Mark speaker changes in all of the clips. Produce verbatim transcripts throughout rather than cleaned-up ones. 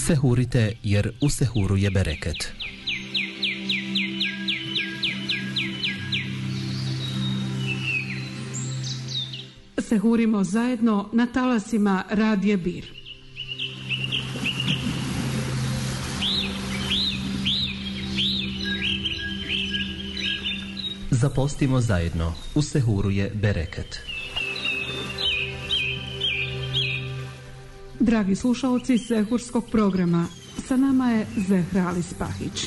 Speaker 1: Sehurite jer u sehuru je bereket.
Speaker 2: Sehurimo zajedno na talasima Radija Bir.
Speaker 1: Zapostimo zajedno, u sehuru je bereket.
Speaker 2: Dragi slušalci sehurskog programa, sa nama je Zehra Ali Spahić.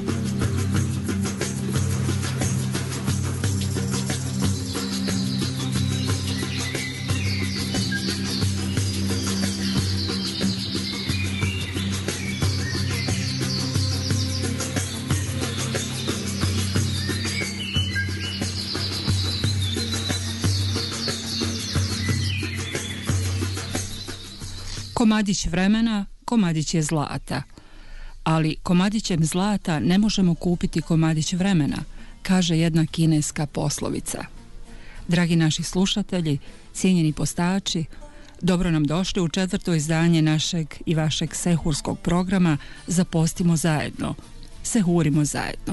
Speaker 3: Komadić vremena, komadić je zlata. Ali komadićem zlata ne možemo kupiti komadić vremena, kaže jedna kineska poslovica. Dragi naši slušatelji, cijenjeni postači, dobro nam došli u četvrto izdanje našeg i vašeg sehurskog programa Zapostimo zajedno. Sehurimo zajedno.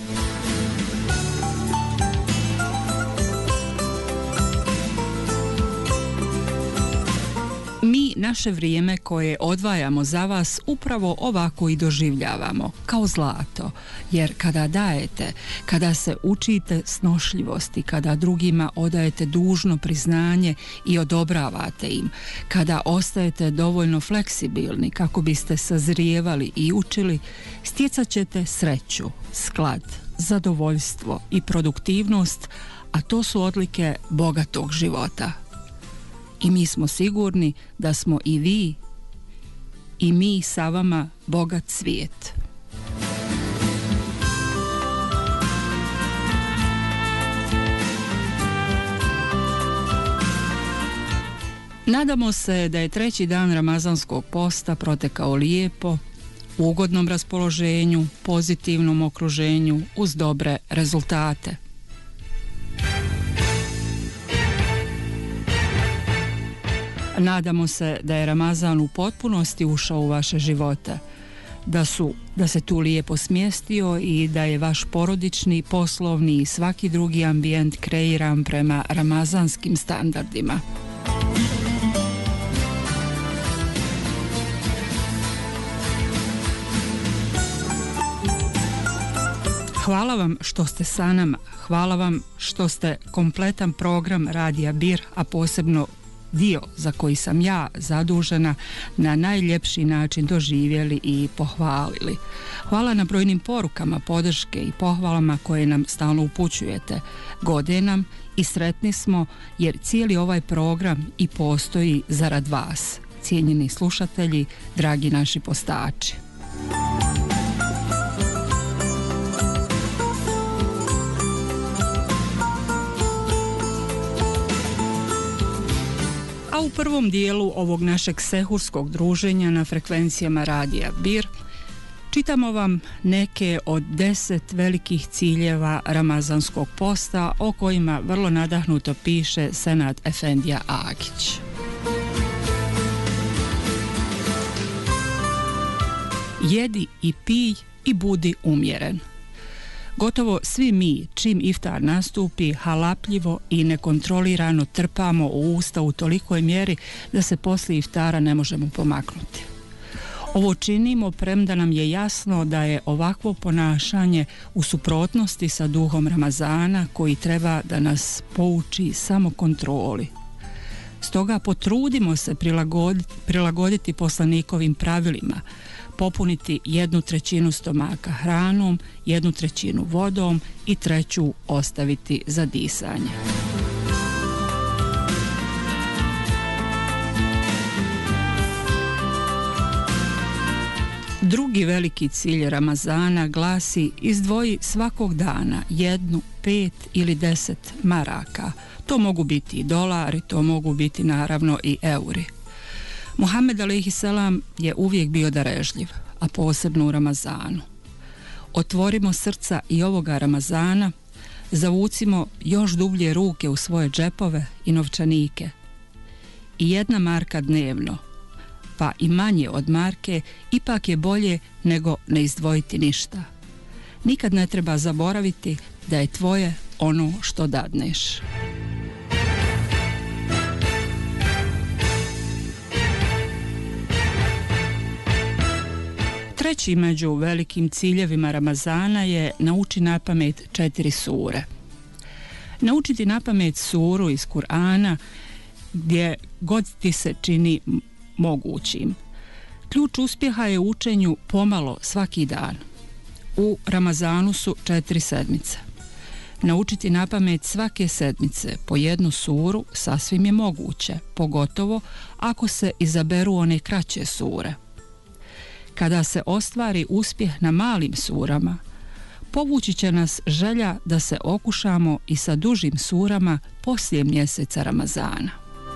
Speaker 3: Mi naše vrijeme koje odvajamo za vas upravo ovako i doživljavamo, kao zlato, jer kada dajete, kada se učite snošljivosti, kada drugima odajete dužno priznanje i odobravate im, kada ostajete dovoljno fleksibilni kako biste sazrijevali i učili, stjecat ćete sreću, sklad, zadovoljstvo i produktivnost, a to su odlike bogatog života. I mi smo sigurni da smo i vi i mi sa vama bogat svijet. Nadamo se da je treći dan ramazanskog posta protekao lijepo, u ugodnom raspoloženju, pozitivnom okruženju, uz dobre rezultate. Nadamo se da je Ramazan u potpunosti ušao u vaše živote, da, su, da se tu lijepo smjestio i da je vaš porodični, poslovni i svaki drugi ambijent kreiran prema ramazanskim standardima. Hvala vam što ste sa nama, hvala vam što ste kompletan program Radija Bir, a posebno dio za koji sam ja zadužena, na najljepši način doživjeli i pohvalili. Hvala na brojnim porukama, podrške i pohvalama koje nam stalno upućujete. Gode nam i sretni smo jer cijeli ovaj program i postoji zarad vas, cijenjeni slušatelji, dragi naši postači. A u prvom dijelu ovog našeg sehurskog druženja na frekvencijama Radija Bir čitamo vam neke od deset velikih ciljeva ramazanskog posta o kojima vrlo nadahnuto piše Senad Efendija Agić. Jedi i pij i budi umjeren. Gotovo svi mi, čim iftar nastupi, halapljivo i nekontrolirano trpamo u usta u tolikoj mjeri da se poslije iftara ne možemo pomaknuti. Ovo činimo premda nam je jasno da je ovakvo ponašanje u suprotnosti sa duhom Ramazana koji treba da nas pouči samokontroli. Stoga potrudimo se prilagoditi, prilagoditi poslanikovim pravilima, popuniti jednu trećinu stomaka hranom, jednu trećinu vodom i treću ostaviti za disanje. Drugi veliki cilj Ramazana glasi: izdvoji svakog dana jednu, pet ili deset maraka. To mogu biti i dolari, to mogu biti naravno i euri. Muhammed alejhi selam je uvijek bio darežljiv, a posebno u Ramazanu. Otvorimo srca i ovoga Ramazana, zavucimo još dublje ruke u svoje džepove i novčanike. I jedna marka dnevno, pa i manje od marke, ipak je bolje nego ne izdvojiti ništa. Nikad ne treba zaboraviti da je tvoje ono što dadneš. Treći među velikim ciljevima Ramazana je nauči napamet četiri sure. Naučiti napamet suru iz Kur'ana gdje god ti se čini mogućim. Ključ uspjeha je u učenju pomalo svaki dan. U Ramazanu su četiri sedmice. Naučiti napamet svake sedmice po jednu suru sasvim je moguće, pogotovo ako se izaberu one kraće sure. Kada se ostvari uspjeh na malim surama, povući će nas želja da se okušamo i sa dužim surama poslije mjeseca Ramazana.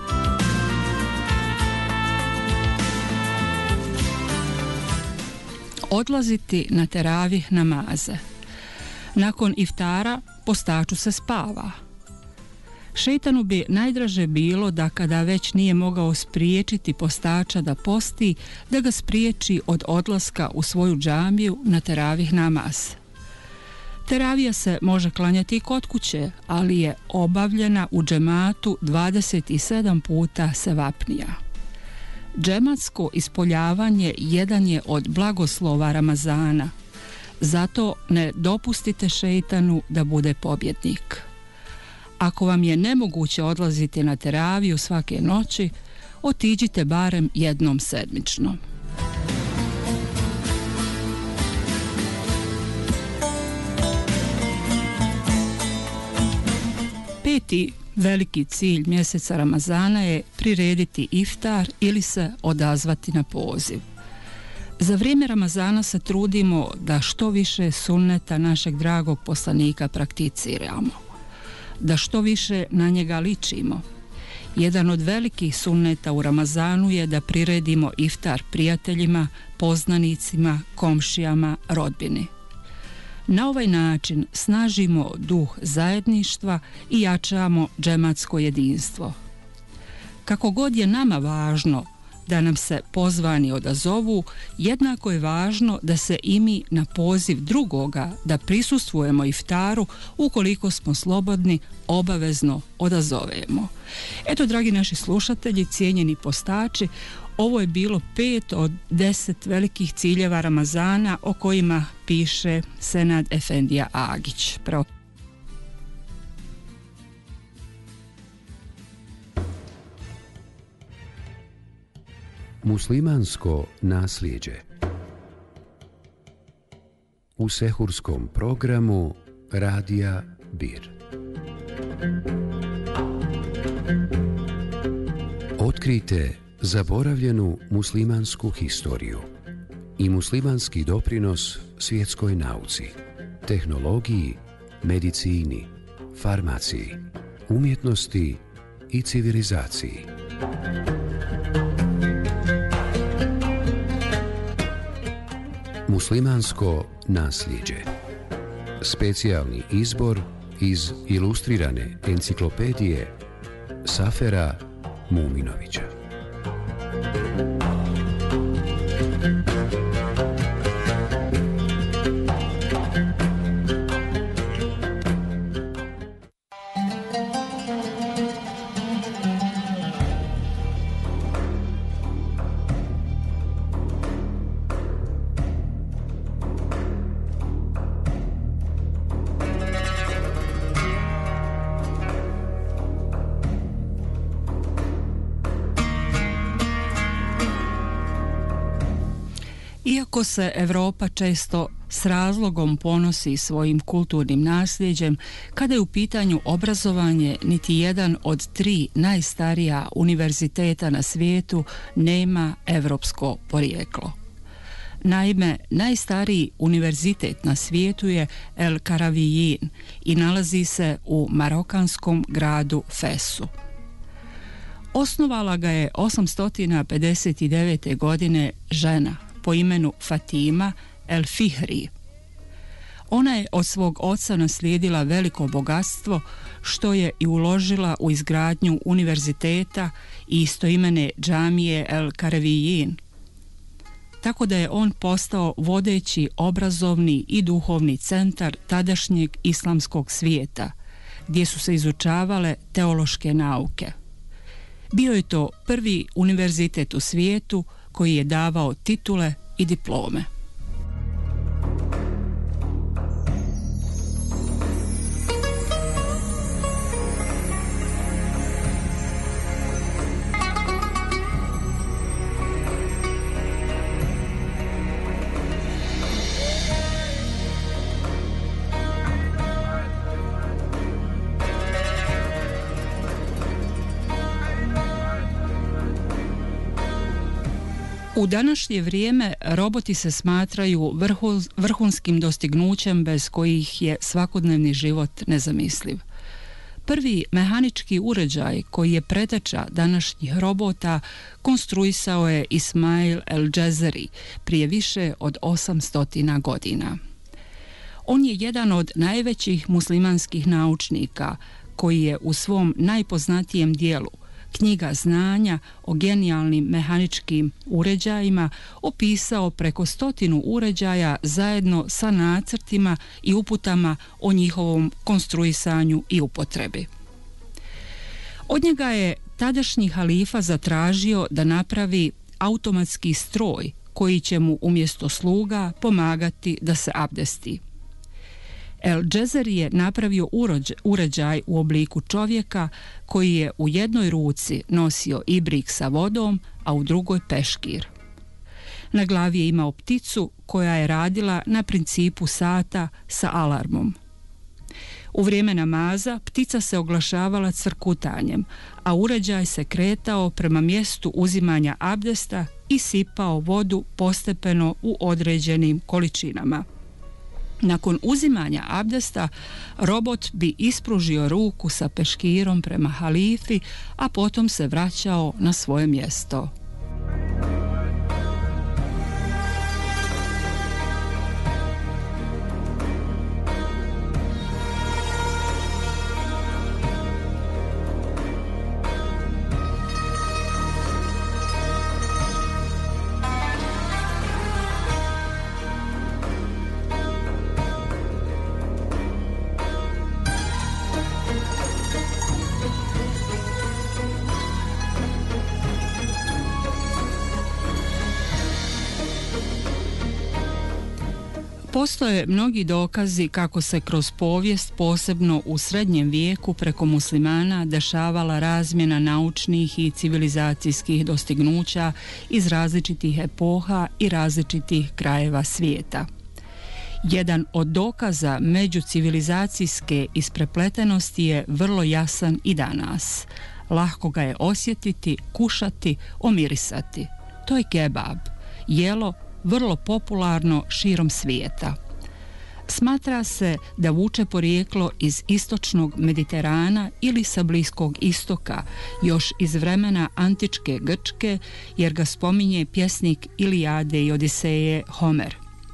Speaker 3: Odlaziti na teravih namaze. Nakon iftara postaču se spava. Šejtanu bi najdraže bilo da kada već nije mogao spriječiti postača da posti, da ga spriječi od odlaska u svoju džamiju na teravih namaz. Teravija se može klanjati i kod kuće, ali je obavljena u džematu dvadeset sedam puta sevapnija. Džematsko ispoljavanje jedan je od blagoslova Ramazana, zato ne dopustite šejtanu da bude pobjednik. Ako vam je nemoguće odlaziti na teraviju svake noći, otiđite barem jednom sedmično. Peti veliki cilj mjeseca Ramazana je prirediti iftar ili se odazvati na poziv. Za vrijeme Ramazana se trudimo da što više sunneta našeg dragog poslanika prakticiramo, da što više na njega ličimo. Jedan od velikih sunneta u Ramazanu je da priredimo iftar prijateljima, poznanicima, komšijama, rodbini. Na ovaj način snažimo duh zajedništva i jačamo džematsko jedinstvo. Kako god je nama važno da nam se pozvani odazovu, jednako je važno da se i mi na poziv drugoga da prisustvujemo iftaru, ukoliko smo slobodni, obavezno odazovemo. Eto, dragi naši slušatelji, cijenjeni postači, ovo je bilo pet od deset velikih ciljeva Ramazana o kojima piše Senad Efendija Agić. Pravo.
Speaker 4: Muslimansko nasljeđe. U sehurskom programu Radija Bir. Otkrijte zaboravljenu muslimansku historiju i muslimanski doprinos svjetskoj nauci, tehnologiji, medicini, farmaciji, umjetnosti i civilizaciji. Muslimansko nasljeđe. Specijalni izbor iz ilustrirane enciklopedije Safera Muminovića.
Speaker 3: Iako se Europa često s razlogom ponosi svojim kulturnim nasljeđem, kada je u pitanju obrazovanje, niti jedan od tri najstarija univerziteta na svijetu nema evropsko porijeklo. Naime, najstariji univerzitet na svijetu je El Karavijin i nalazi se u marokanskom gradu Fesu. Osnovala ga je osamsto pedeset devete. godine žena po imenu Fatima El Fihri. Ona je od svog oca naslijedila veliko bogatstvo, što je i uložila u izgradnju univerziteta i istoimene džamije El Karevijin, tako da je on postao vodeći obrazovni i duhovni centar tadašnjeg islamskog svijeta, gdje su se izučavale teološke nauke. Bio je to prvi univerzitet u svijetu koji je davao titule i diplome. U današnje vrijeme roboti se smatraju vrhu, vrhunskim dostignućem bez kojih je svakodnevni život nezamisliv. Prvi mehanički uređaj koji je preteča današnjih robota konstruisao je Ismail el-Džezeri prije više od osamsto godina. On je jedan od najvećih muslimanskih naučnika koji je u svom najpoznatijem dijelu, Knjiga znanja o genijalnim mehaničkim uređajima, opisao preko stotinu uređaja zajedno sa nacrtima i uputama o njihovom konstruisanju i upotrebi. Od njega je tadašnji halifa zatražio da napravi automatski stroj koji će mu umjesto sluga pomagati da se abdesti. El-Džezeri je napravio uređaj u obliku čovjeka koji je u jednoj ruci nosio ibrik sa vodom, a u drugoj peškir. Na glavi je imao pticu koja je radila na principu sata sa alarmom. U vrijeme namaza ptica se oglašavala cvrkutanjem, a uređaj se kretao prema mjestu uzimanja abdesta i sipao vodu postepeno u određenim količinama. Nakon uzimanja abdesta, robot bi ispružio ruku sa peškirom prema halifi, a potom se vraćao na svoje mjesto. Postoje mnogi dokazi kako se kroz povijest, posebno u srednjem vijeku, preko muslimana dešavala razmjena naučnih i civilizacijskih dostignuća iz različitih epoha i različitih krajeva svijeta. Jedan od dokaza međucivilizacijske isprepletenosti je vrlo jasan i danas. Lahko ga je osjetiti, kušati, omirisati. To je kebab, jelo vrlo popularno širom svijeta. Smatra se da vuče porijeklo iz istočnog Mediterana ili sa Bliskog istoka, još iz vremena antičke Grčke, jer ga spominje pjesnik Ilijade i Odiseje Homer.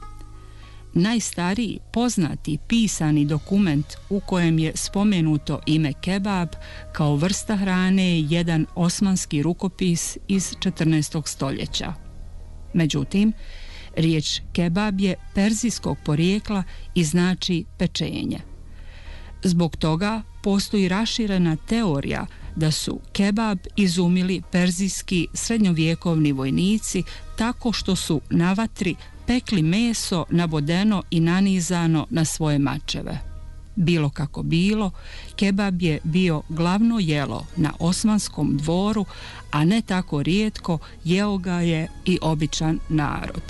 Speaker 3: Najstariji poznati pisani dokument u kojem je spomenuto ime kebab kao vrsta hrane je jedan osmanski rukopis iz četrnaestog stoljeća. Međutim, riječ kebab je perzijskog porijekla i znači pečenje. Zbog toga postoji raširena teorija da su kebab izumili perzijski srednjovjekovni vojnici tako što su na vatri pekli meso nabodeno i nanizano na svoje mačeve. Bilo kako bilo, kebab je bio glavno jelo na osmanskom dvoru, a ne tako rijetko jeo ga je i običan narod.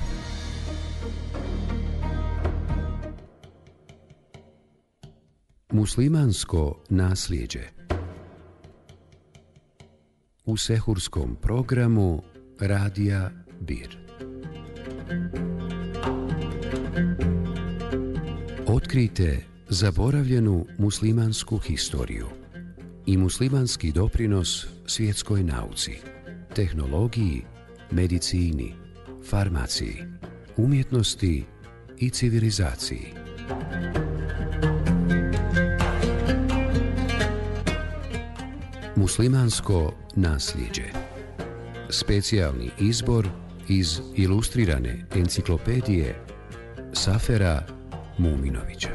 Speaker 4: Muslimansko nasljeđe. U sehurskom programu Radija Bir. Otkrijte zaboravljenu muslimansku historiju i muslimanski doprinos svjetskoj nauci, tehnologiji, medicini, farmaciji, umjetnosti i civilizaciji. Muslimansko nasljeđe. Specijalni izbor iz ilustrirane enciklopedije Safera Muminovića.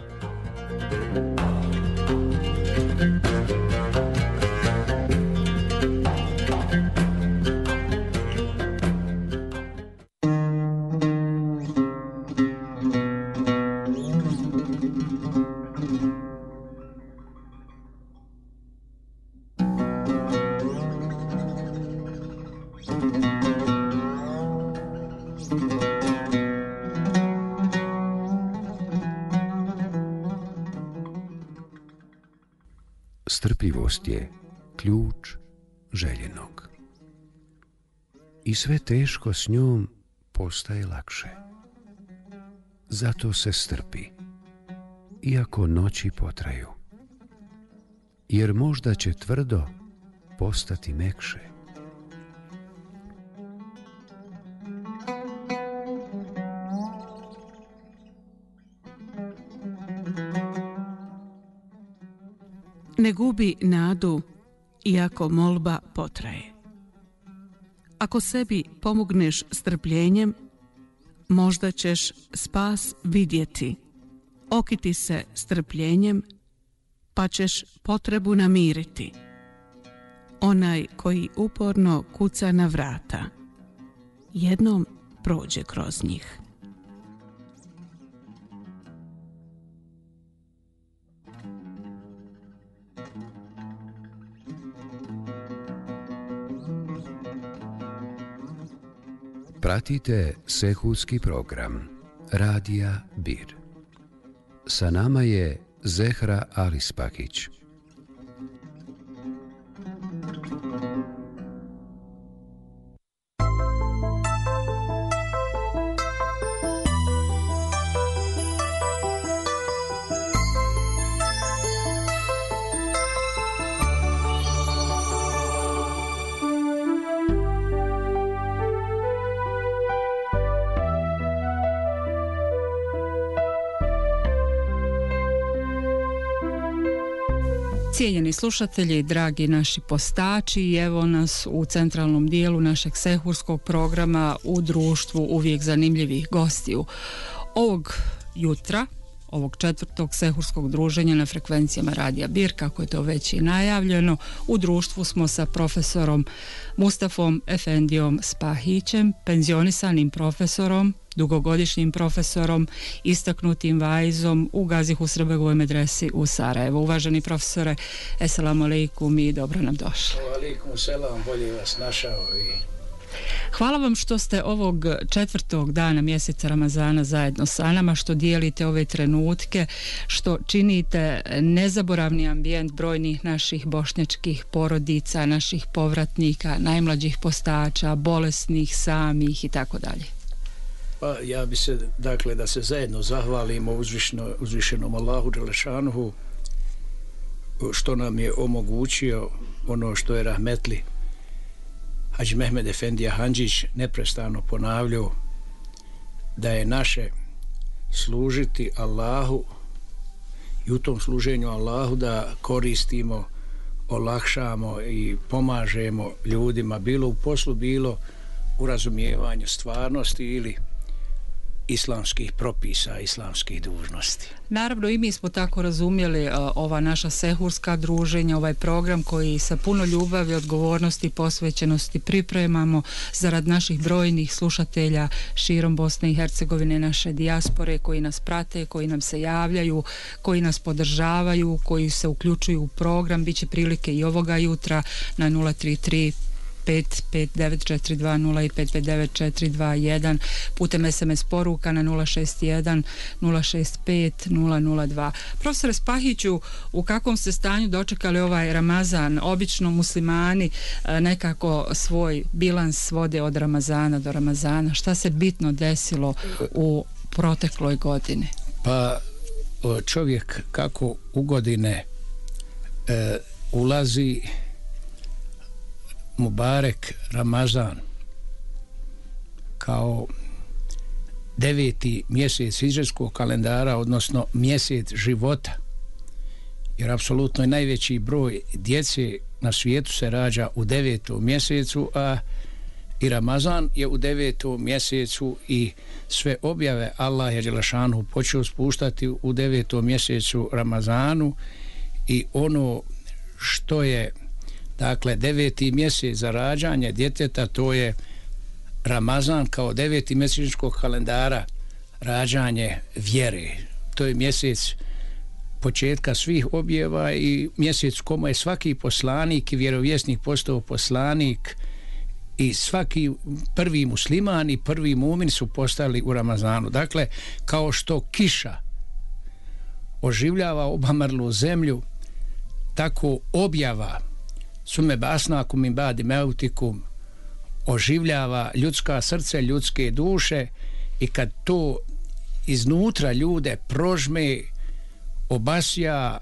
Speaker 4: Strpljivost je ključ željenog. I sve teško s njom postaje lakše. Zato se strpi, iako noći potraju. Jer možda će tvrdo postati mekše.
Speaker 2: Ne gubi nadu, iako molba potraje. Ako sebi pomogneš strpljenjem, možda ćeš spas vidjeti. Okiti se strpljenjem, pa ćeš potrebu namiriti. Onaj koji uporno kuca na vrata, jednom prođe kroz njih.
Speaker 4: Pratite sehurski program Radija Bir. Sa nama je Zehra Alispahić.
Speaker 3: Cijenjeni slušatelji, dragi naši postači, evo nas u centralnom dijelu našeg sehurskog programa u društvu uvijek zanimljivih gostiju. Ovog jutra, ovog četvrtog sehurskog druženja na frekvencijama Radija Bir, kako je to već i najavljeno, u društvu smo sa profesorom Mustafom Efendijom Spahićem, penzionisanim profesorom, dugogodišnjim profesorom, istaknutim vaizom u Gazihu Srbegovoj medresi u Sarajevu. Uvaženi profesore, eselamu alejkum i dobro nam došli.
Speaker 5: Alejkum selam, bolje vas našao i...
Speaker 3: Hvala vam što ste ovog četvrtog dana mjeseca Ramazana zajedno sa nama, što dijelite ove trenutke, što činite nezaboravni ambijent brojnih naših bošnjačkih porodica, naših povratnika, najmlađih postača, bolesnih, samih i tako dalje.
Speaker 5: Pa ja bi se, dakle, da se zajedno zahvalimo uzvišno, uzvišenom Allahu Đelešanuhu što nam je omogućio ono što je rahmetli Hadži Mehmed Efendija Handžić neprestano ponavljao, da je naše služiti Allahu i u tom služenju Allahu da koristimo, olakšamo i pomažemo ljudima, bilo u poslu, bilo u razumijevanju stvarnosti ili islamskih propisa, islamskih dužnosti.
Speaker 3: Naravno, i mi smo tako razumjeli uh, ova naša sehurska druženja, ovaj program koji sa puno ljubavi, odgovornosti i posvećenosti pripremamo zarad naših brojnih slušatelja širom Bosne i Hercegovine, naše dijaspore koji nas prate, koji nam se javljaju, koji nas podržavaju, koji se uključuju u program. Biće prilike i ovoga jutra na nula tri tri pet pet devet četiri dva nula i pet pet devet četiri dva jedan, putem es em es poruka na nula šest jedan nula šest pet nula nula dva. Profesore Spahiću, u kakvom ste stanju dočekali ovaj Ramazan? Obično muslimani nekako svoj bilans vode od Ramazana do Ramazana. Šta se bitno desilo u protekloj godini?
Speaker 5: Pa čovjek kako u godine e, ulazi Mubarek Ramazan kao deveti mjesec hidžretskog kalendara, odnosno mjesec života. Jer apsolutno je najveći broj djece na svijetu se rađa u devetom mjesecu, a i Ramazan je u devetom mjesecu i sve objave Allah je dželešanu počeo spuštati u devetom mjesecu Ramazanu i ono što je dakle deveti mjesec za rađanje djeteta, to je Ramazan kao deveti mjesečnog kalendara rađanje vjere. To je mjesec početka svih objava i mjesec komu je svaki poslanik i vjerovjesnik postao poslanik i svaki prvi musliman i prvi mumin su postali u Ramazanu. Dakle, kao što kiša oživljava obamrlu zemlju, tako objava sume basnakum min ba'di mautikum oživljava ljudska srce, ljudske duše i kad to iznutra ljude prožme, obasja,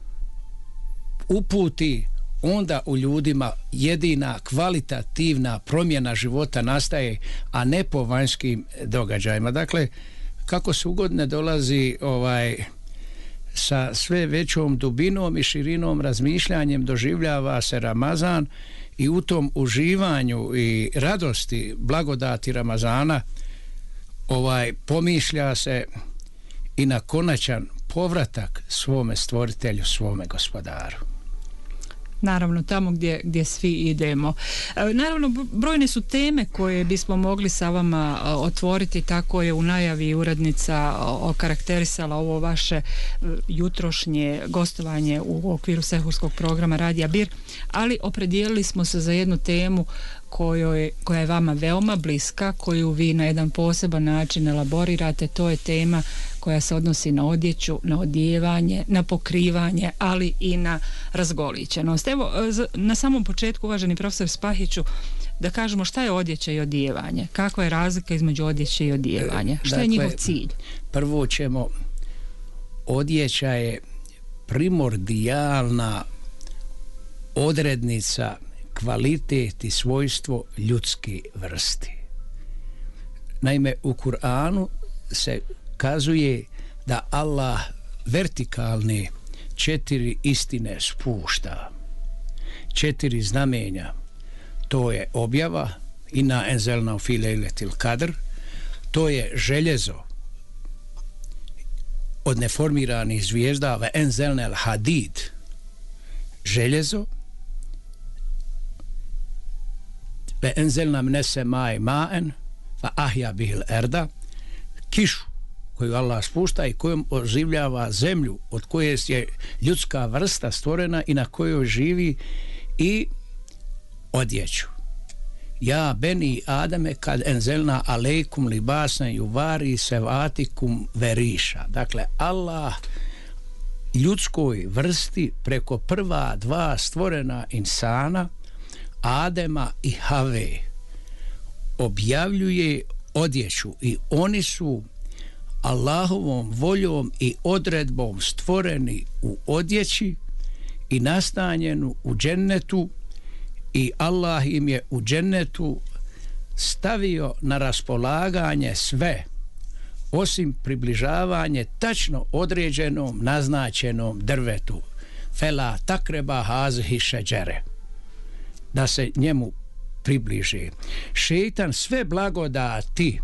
Speaker 5: uputi, onda u ljudima jedina kvalitativna promjena života nastaje, a ne po vanjskim događajima. Dakle, kako se ugodne dolazi ovaj sa sve većom dubinom i širinom razmišljanjem doživljava se Ramazan i u tom uživanju i radosti blagodati Ramazana ovaj pomišlja se i na konačan povratak svome stvoritelju, svome gospodaru.
Speaker 3: Naravno, tamo gdje, gdje svi idemo. E, naravno, brojne su teme koje bismo mogli sa vama otvoriti, tako je u najavi urednica okarakterisala ovo vaše jutrošnje gostovanje u okviru sehurskog programa Radija Bir, ali opredijelili smo se za jednu temu kojoj, koja je vama veoma bliska, koju vi na jedan poseban način elaborirate. To je tema koja se odnosi na odjeću, na odijevanje, na pokrivanje, ali i na razgolićenost. Evo, na samom početku, uvaženi profesor Spahiću, da kažemo šta je odjeća i odijevanje, kakva je razlika između odjeće i odijevanja, šta
Speaker 5: dakle,
Speaker 3: je njihov cilj?
Speaker 5: Prvo ćemo, odjeća je primordijalna odrednica, kvalitet i svojstvo ljudske vrste. Naime, u Kur'anu se kazuje da Allah vertikalne četiri istine spušta, četiri znamenja. To je objava, inna enzelna fi lejletil kadr, to je željezo od neformiranih zvijezda, ve enzelnel hadid, željezo, ve enzelna mnese maj maen, va ahja bihil erda, kišu koju Allah spušta i kojom oživljava zemlju od koje je ljudska vrsta stvorena i na kojoj živi, i odjeću. Ja beni Adame kad enzelna alejkum libasna juvari sevatikum veriša. Dakle, Allah ljudskoj vrsti preko prva dva stvorena insana, Adema i Have, objavljuje odjeću i oni su Allahovom voljom i odredbom stvoreni u odjeći i nastanjenu u džennetu, i Allah im je u džennetu stavio na raspolaganje sve osim približavanje tačno određenom naznačenom drvetu, fela takreba hazihi šeđere, da se njemu približi. Šeitan sve blagodati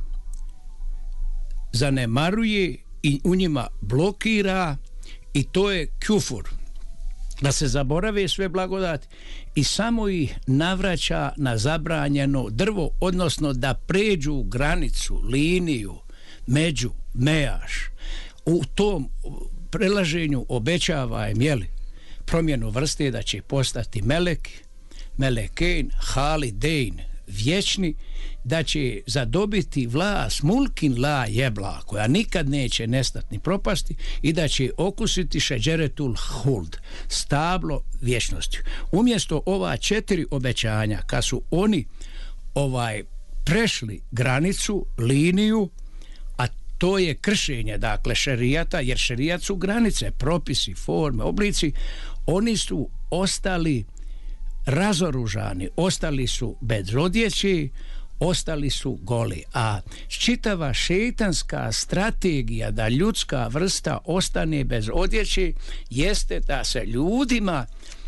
Speaker 5: zanemaruje i u njima blokira, i to je kufur, da se zaborave sve blagodati i samo ih navraća na zabranjeno drvo, odnosno da pređu granicu, liniju, među, mejaš. U tom prelaženju obećava im, jeli, promjenu vrste, da će postati melek, melekejn, halidein, vječni, da će zadobiti vlast mulkin la jebla, koja nikad neće nestati ni propasti, i da će okusiti šeđeretul huld, stablo vječnosti. Umjesto ova četiri obećanja, kad su oni ovaj prešli granicu, liniju, a to je kršenje, dakle, šerijata, jer šerijat su granice, propisi, forme, oblici, oni su ostali razoružani, ostali su bez odjeći, ostali su goli. A čitava šejtanska strategija da ljudska vrsta ostane bez odjeće jeste da se ljudima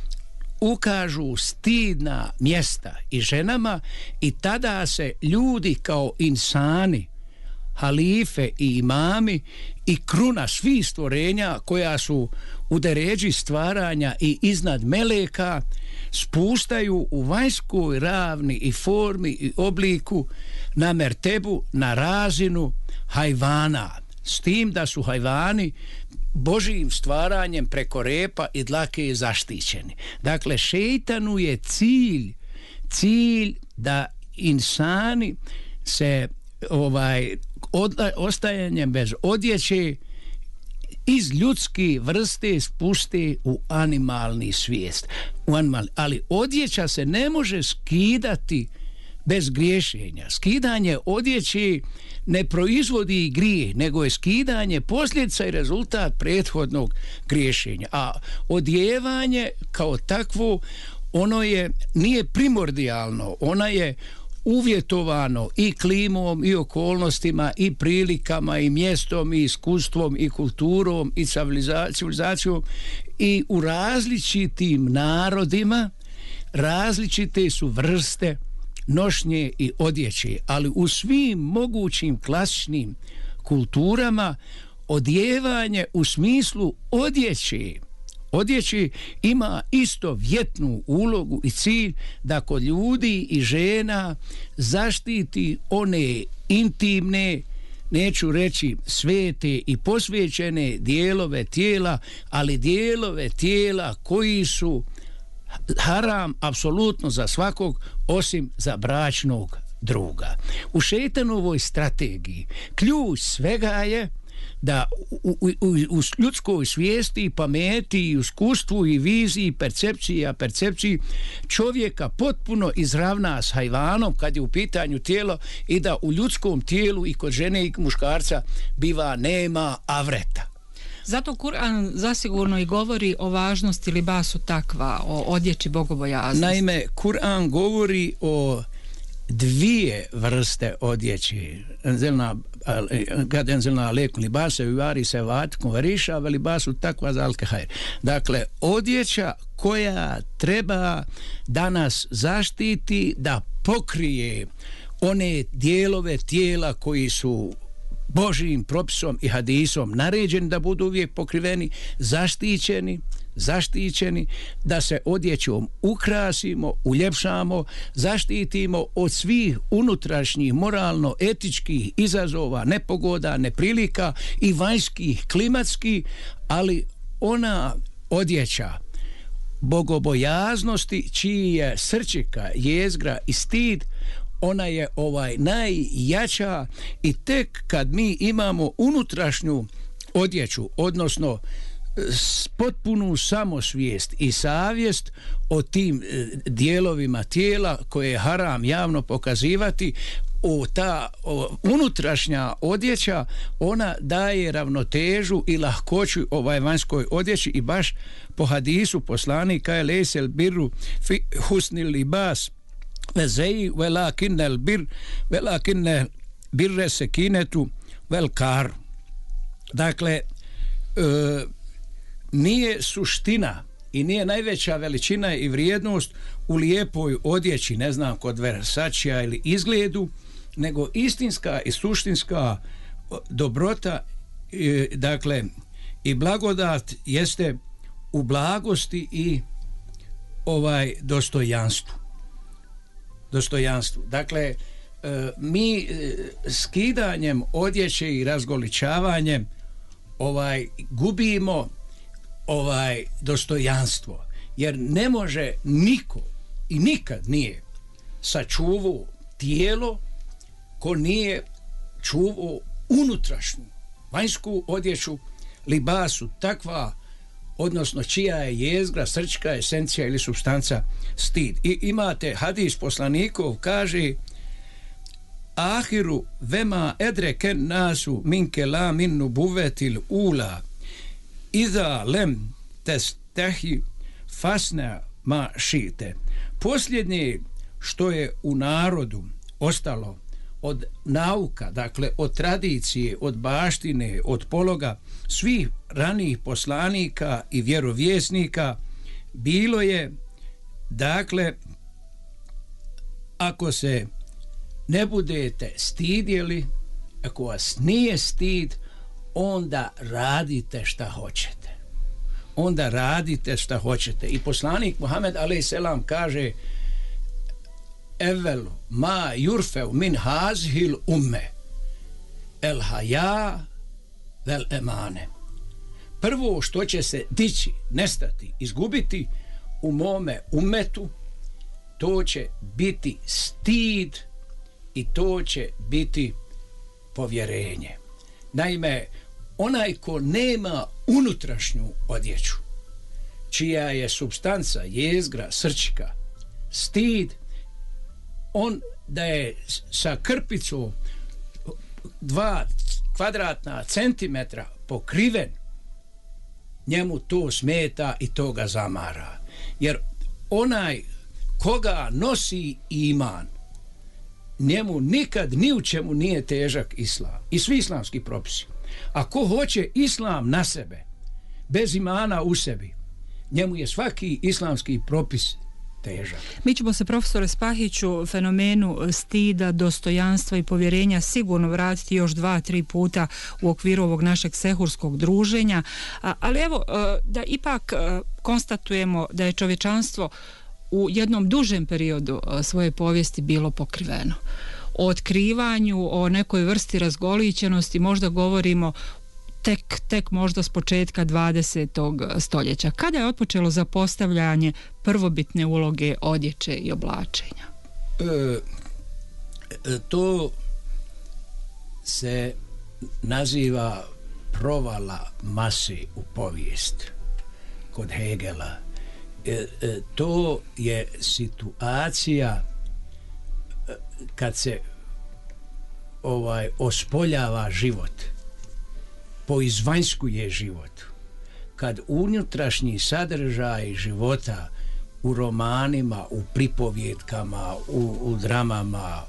Speaker 5: ukažu stidna mjesta i ženama i tada se ljudi kao insani, halife i imami i kruna svih stvorenja koja su u deređi stvaranja i iznad meleka spuštaju u vanjskoj ravni i formi i obliku na mertebu, na razinu hajvana, s tim da su hajvani Božijim stvaranjem preko repa i dlake zaštićeni. Dakle, šejtanu je cilj cilj da insani se ovaj od, ostajanjem bez odjeće iz ljudske vrste spuste u animalni svijest. U animal, ali odjeća se ne može skidati bez griješenja. Skidanje odjeće ne proizvodi grijeh, nego je skidanje posljedica i rezultat prethodnog griješenja. A odjevanje kao takvo, ono je nije primordijalno, ona je uvjetovano i klimom i okolnostima i prilikama i mjestom i iskustvom i kulturom i civilizacijom i u različitim narodima različite su vrste nošnje i odjeće, ali u svim mogućim klasičnim kulturama odjevanje u smislu odjeće Odjeći ima isto vjetnu ulogu i cilj da kod ljudi i žena zaštiti one intimne, neću reći svete i posvećene dijelove tijela, ali dijelove tijela koji su haram apsolutno za svakog osim za bračnog druga. U šejtanovoj strategiji ključ svega je da u, u, u ljudskoj svijesti, pameti, iskustvu i viziji, i percepciji, a percepciji čovjeka potpuno izravna s hajvanom kad je u pitanju tijelo i da u ljudskom tijelu i kod žene i muškarca biva nema avreta.
Speaker 3: Zato Kur'an zasigurno i govori o važnosti libasu takva, o odjeći bogobojaznosti.
Speaker 5: Naime, Kur'an govori o dvije vrste odjeće. Enzelna kad enzelna alejkum libase uvari se vat konveriša ve libasu takva zalke hajr. Dakle, odjeća koja treba da nas zaštiti, da pokrije one dijelove tijela koji su Božijim propisom i hadisom naređeni da budu uvijek pokriveni, zaštićeni, zaštićeni, da se odjećom ukrasimo, uljepšamo, zaštitimo od svih unutrašnjih moralno-etičkih izazova, nepogoda, neprilika i vanjskih, klimatskih, ali ona odjeća bogobojaznosti čiji je srčika, jezgra i stid, ona je ovaj najjača i tek kad mi imamo unutrašnju odjeću, odnosno potpunu samosvijest i savjest o tim dijelovima tijela koje je haram javno pokazivati, o ta o, unutrašnja odjeća, ona daje ravnotežu i lahkoću ovaj vanjskoj odjeći i baš po hadisu poslanika je lesel birru fi husnil libas vezeji velakinnel bir velakinnel birre sekinetu velkar. Dakle, e, nije suština i nije najveća veličina i vrijednost u lijepoj odjeći, ne znam, kod Versačija ili izgledu, nego istinska i suštinska dobrota, e, dakle, i blagodat jeste u blagosti i ovaj dostojanstvu. Dostojanstvu. Dakle, e, mi e, skidanjem odjeće i razgoličavanjem ovaj gubimo ovaj dostojanstvo, jer ne može niko i nikad nije sačuvao tijelo ko nije čuvao unutrašnju vanjsku odjeću, libasu takva, odnosno čija je jezgra, srčka, esencija ili supstanca stid. I imate hadis poslanikov, kaže ahiru vema edreken nasu minke la min nubuvetil ula iza lem testehi fasna ma šite. Posljednje što je u narodu ostalo od nauka, dakle od tradicije, od baštine, od pologa svih ranijih poslanika i vjerovjesnika, bilo je, dakle, ako se ne budete stidjeli, ako vas nije stid, onda radite šta hoćete. Onda radite šta hoćete. I poslanik Muhammed alejhi selam kaže: Evvel ma yurfeu min hazhil umme el haja vel emane. Prvo što će se dići, nestati, izgubiti u mome umetu, to će biti stid i to će biti povjerenje. Naime, onaj ko nema unutrašnju odjeću, čija je supstanca, jezgra, srčika, stid, on da je sa krpicom dva kvadratna centimetra pokriven, njemu to smeta i to ga zamara. Jer onaj koga nosi iman, njemu nikad ni u čemu nije težak islam i svi islamski propisi. A ko hoće islam na sebe, bez imana u sebi, njemu je svaki islamski propis težak.
Speaker 3: Mi ćemo se, profesore Spahiću, fenomenu stida, dostojanstva i povjerenja sigurno vratiti još dva, tri puta u okviru ovog našeg sehurskog druženja, ali evo da ipak konstatujemo da je čovječanstvo u jednom dužem periodu svoje povijesti bilo pokriveno. O otkrivanju, o nekoj vrsti razgolićenosti možda govorimo tek, tek možda s početka dvadesetog stoljeća. Kada je otpočelo zapostavljanje prvobitne uloge odjeće i oblačenja?
Speaker 5: E, to se naziva provala mase u povijest kod Hegela. E, e, to je situacija kad se ovaj ospoljava život, poizvanjskuje život, kad unutrašnji sadržaj života u romanima, u pripovjetkama, u, u dramama,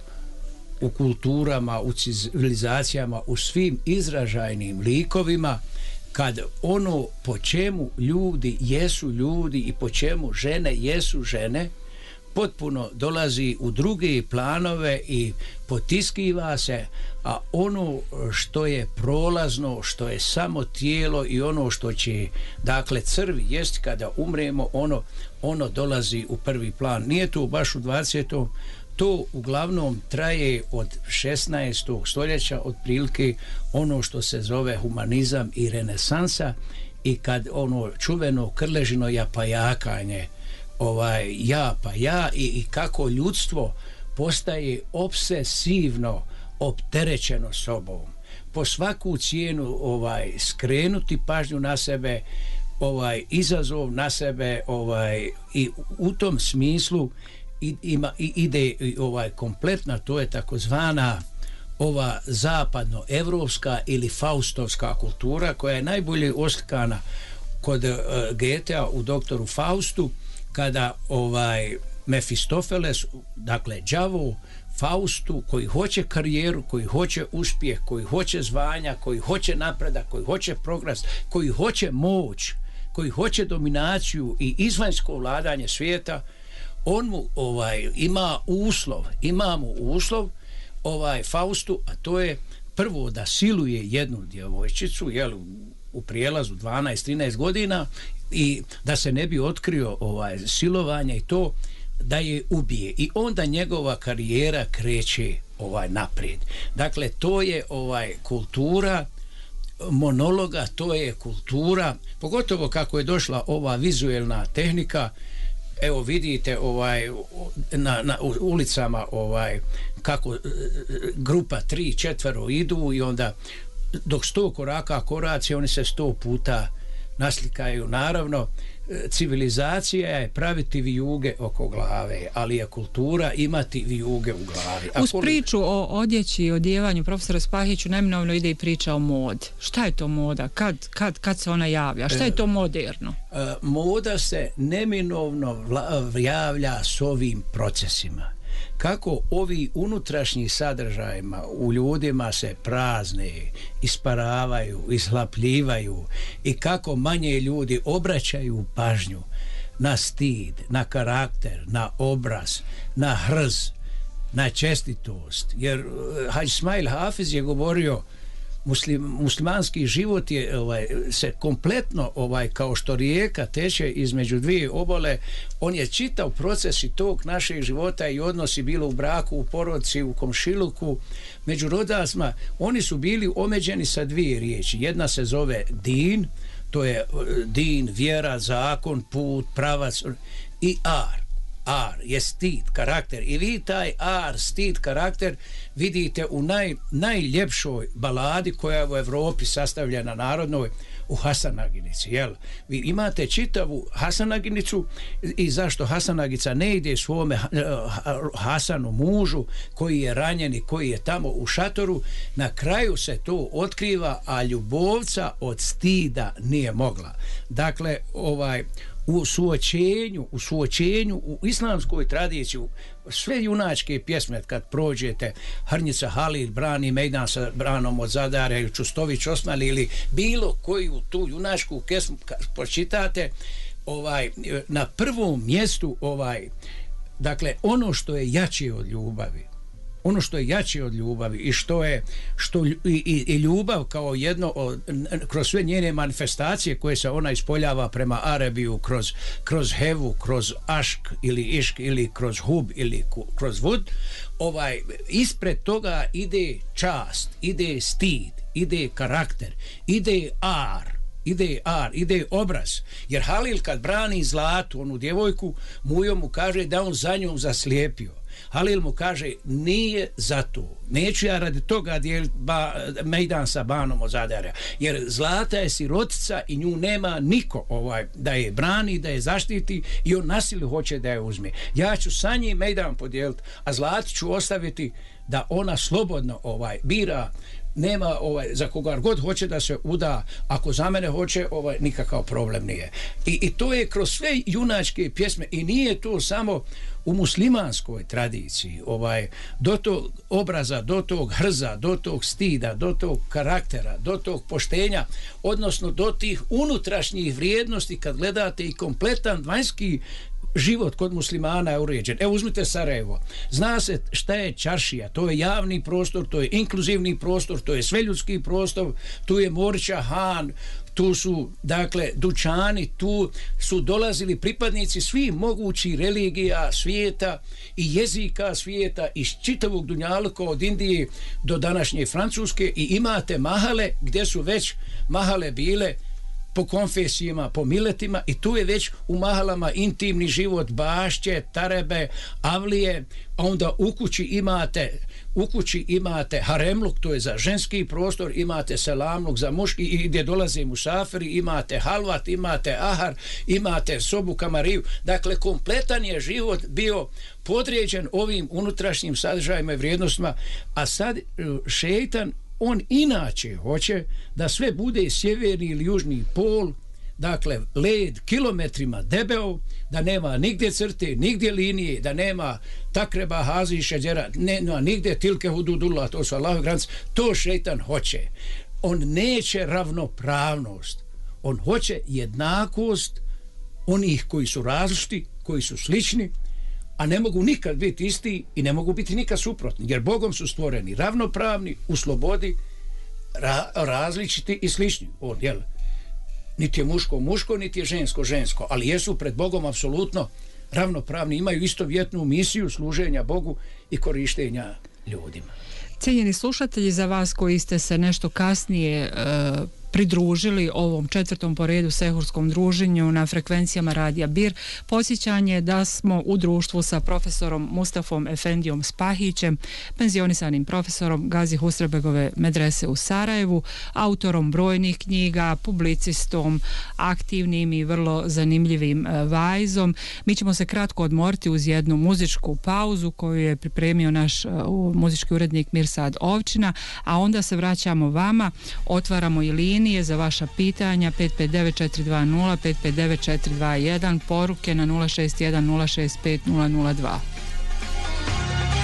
Speaker 5: u kulturama, u civilizacijama, u svim izražajnim likovima, kad ono po čemu ljudi jesu ljudi i po čemu žene jesu žene potpuno dolazi u druge planove i potiskiva se, a ono što je prolazno, što je samo tijelo i ono što će, dakle, crvi jest kada umremo, ono, ono dolazi u prvi plan. Nije to baš u dvadesetom To uglavnom traje od šesnaestog stoljeća otprilike, ono što se zove humanizam i renesansa, i kad ono čuveno krležino japajakanje, ovaj ja pa ja, i, i kako ljudstvo postaje obsesivno opterećeno sobom, po svaku cijenu ovaj skrenuti pažnju na sebe, ovaj izazov na sebe, ovaj i u tom smislu i, ima i ide ovaj kompletna, to je takozvana ova zapadnoevropska ili faustovska kultura, koja je najbolje oslikana kod uh, Goethea u doktoru Faustu, kada ovaj Mefistofeles, dakle đavo, Faustu, koji hoće karijeru, koji hoće uspjeh, koji hoće zvanja, koji hoće napredak, koji hoće progres, koji hoće moć, koji hoće dominaciju i izvanjsko vladanje svijeta, on mu ovaj ima uslov, ima mu uslov ovaj Faustu, a to je prvo da siluje jednu djevojčicu, jel, u prijelazu dvanaest trinaest godina, i da se ne bi otkrio ovaj silovanje i to, da je ubije, i onda njegova karijera kreće ovaj naprijed. Dakle, to je ovaj kultura monologa, to je kultura, pogotovo kako je došla ova vizuelna tehnika. Evo vidite ovaj na, na ulicama ovaj kako grupa tri, četvero idu, i onda dok sto koraka koraci, oni se sto puta naslikaju. Naravno, civilizacija je praviti vijuge oko glave, ali je kultura imati vijuge u glavi.
Speaker 3: Uz priču o odjeći i odjevanju, profesore Spahiću, neminovno ide i priča o modi. Šta je to moda? Kad, kad, kad se ona javlja? Šta je to moderno?
Speaker 5: E, e, moda se neminovno vla, javlja s ovim procesima. kako ovi unutrašnji sadržajima u ljudima se prazne, isparavaju, izhlapljivaju i kako manje ljudi obraćaju pažnju na stid, na karakter, na obraz, na hrz, na čestitost. Jer Hadž Ismail Hafiz je govorio Muslim, muslimanski život je ovaj, se kompletno ovaj, kao što rijeka teče između dvije obale, on je čitav proces i tog našeg života i odnosi bilo u braku, u porodici, u komšiluku, među rodasma, oni su bili omeđeni sa dvije riječi. Jedna se zove din, to je din, vjera, zakon, put, pravac, i ar. Ar je stid, karakter, i vi taj ar, stid, karakter vidite u naj, najljepšoj baladi koja je u Evropi sastavljena narodnoj, u Hasanaginici, jel? Vi imate čitavu Hasanaginicu i zašto Hasanagica ne ide svome Hasanu mužu koji je ranjen i koji je tamo u šatoru, na kraju se to otkriva, a ljubovca od stida nije mogla. Dakle, ovaj u suočenju, u suočenju u islamskoj tradiciji, sve junačke pjesme kad prođete, Hrnica Halil brani mejdan sa branom od Zadara, Čustović Osman ili bilo koju tu junačku pjesmu pročitate, ovaj, na prvom mjestu ovaj, dakle ono što je jače od ljubavi, ono što je jače od ljubavi i što je što i, i, i ljubav kao jedno od, kroz sve njene manifestacije koje se ona ispoljava prema Arabiju kroz, kroz hevu, kroz ašk ili išk ili kroz hub ili kroz vud, ovaj, ispred toga ide čast, ide stid, ide karakter, ide ar, ide ar, ide obraz. Jer Halil kad brani zlatu, onu djevojku, mujo mu kaže da on za njom zaslijepio. Halil mu kaže, nije za to, neću ja radi toga dijeliti ba, mejdan sa banom od Zadara, jer zlata je sirotica i nju nema niko ovaj, da je brani, da je zaštiti i on nasilu hoće da je uzme. Ja ću sa njim mejdan podijeliti, a zlati ću ostaviti da ona slobodno ovaj, bira, nema ovaj, za koga god hoće da se uda, ako za mene hoće, ovaj, nikakav problem nije. I, i to je kroz sve junačke pjesme i nije to samo u muslimanskoj tradiciji, ovaj, do tog obraza, do tog hrza, do tog stida, do tog karaktera, do tog poštenja, odnosno do tih unutrašnjih vrijednosti kad gledate i kompletan vanjski život kod muslimana je uređen. Evo uzmite Sarajevo. Zna se šta je čaršija. To je javni prostor, to je inkluzivni prostor, to je sveljudski prostor, tu je Morića Han, tu su, dakle, dućani, tu su dolazili pripadnici svih mogućih religija svijeta i jezika svijeta iz čitavog dunjaluka od Indije do današnje Francuske i imate mahale gdje su već mahale bile po konfesijama, po miletima i tu je već u mahalama intimni život, bašće, tarebe, avlije, a onda u kući imate u kući imate haremluk, to je za ženski prostor, imate selamluk za muški i gdje dolaze musafiri, imate halvat, imate ahar, imate sobu kamariju. Dakle, kompletan je život bio podređen ovim unutrašnjim sadržajima i vrijednostima, a sad šejtan on inače hoće da sve bude sjeverni ili južni pol, dakle led kilometrima debeo, da nema nigdje crte, nigdje linije, da nema takreba, hazi i šeđera, nema nigdje tilke hududullah, to su Allahove granice. To šejtan hoće. On neće ravnopravnost, on hoće jednakost onih koji su različiti, koji su slični, a ne mogu nikad biti isti i ne mogu biti nikad suprotni, jer Bogom su stvoreni ravnopravni, u slobodi, ra, različiti i slični. On, jel, niti je muško muško, niti je žensko žensko, ali jesu pred Bogom apsolutno ravnopravni, imaju istovjetnu misiju služenja Bogu i korištenja ljudima.
Speaker 3: Cijenjeni slušatelji, za vas koji ste se nešto kasnije e, pridružili ovom četvrtom po redu sehurskom druženju na frekvencijama Radija Bir, podsjećanje da smo u društvu sa profesorom Mustafom Efendijom Spahićem, penzionisanim profesorom Gazi Husrebegove medrese u Sarajevu, autorom brojnih knjiga, publicistom, aktivnim i vrlo zanimljivim vaizom. Mi ćemo se kratko odmoriti uz jednu muzičku pauzu koju je pripremio naš uh, muzički urednik Mirsad Ovčina, a onda se vraćamo vama, otvaramo i liniju za vaša pitanja pet pet devet četiri dva nula, pet pet devet četiri dva jedan, poruke na nula šest jedan nula šest pet nula nula dva.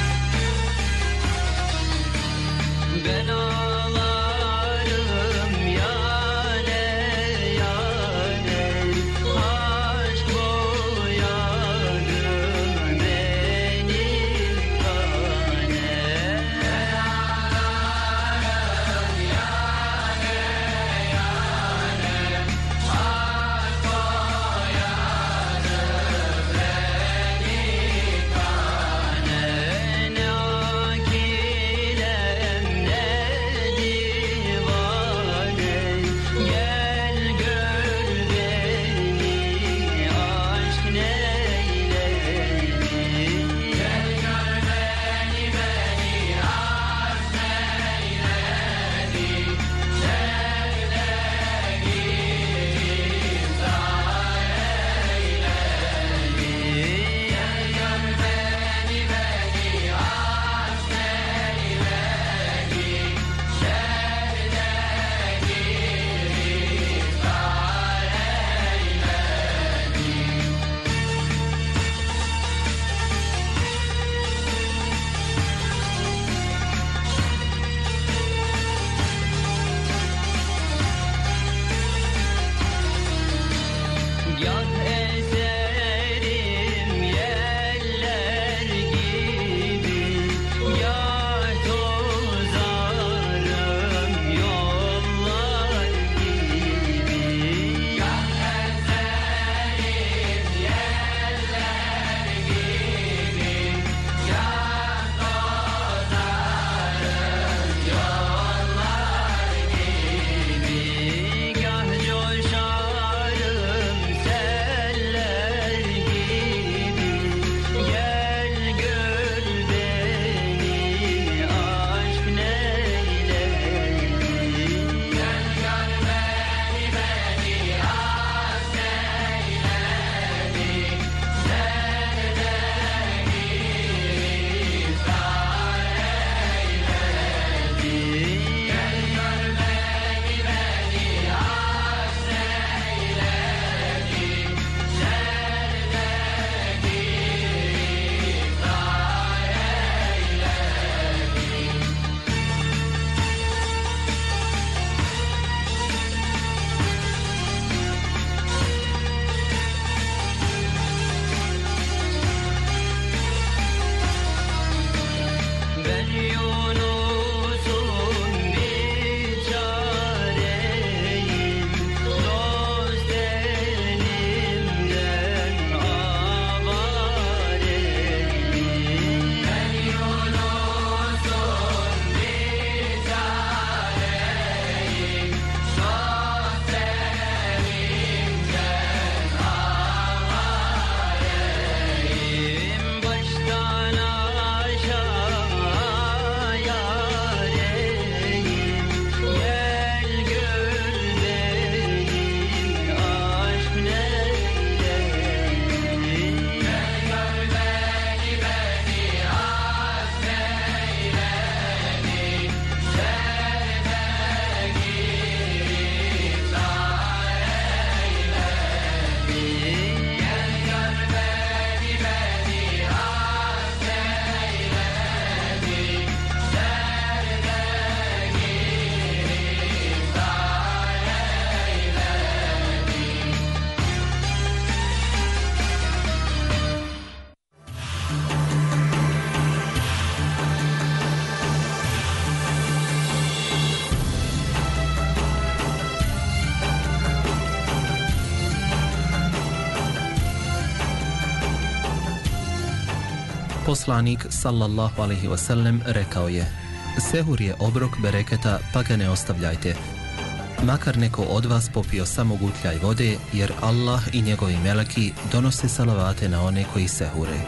Speaker 1: Poslanik sallallahu alejhi ve sellem rekao je: Sehur je obrok bereketa, pa ga ne ostavljajte. Makar neko od vas popio samo gutljaj vode, jer Allah i njegovi meleki donose salavate na one koji sehure.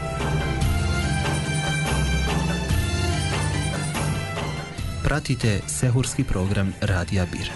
Speaker 1: Pratite sehurski program Radija Bir.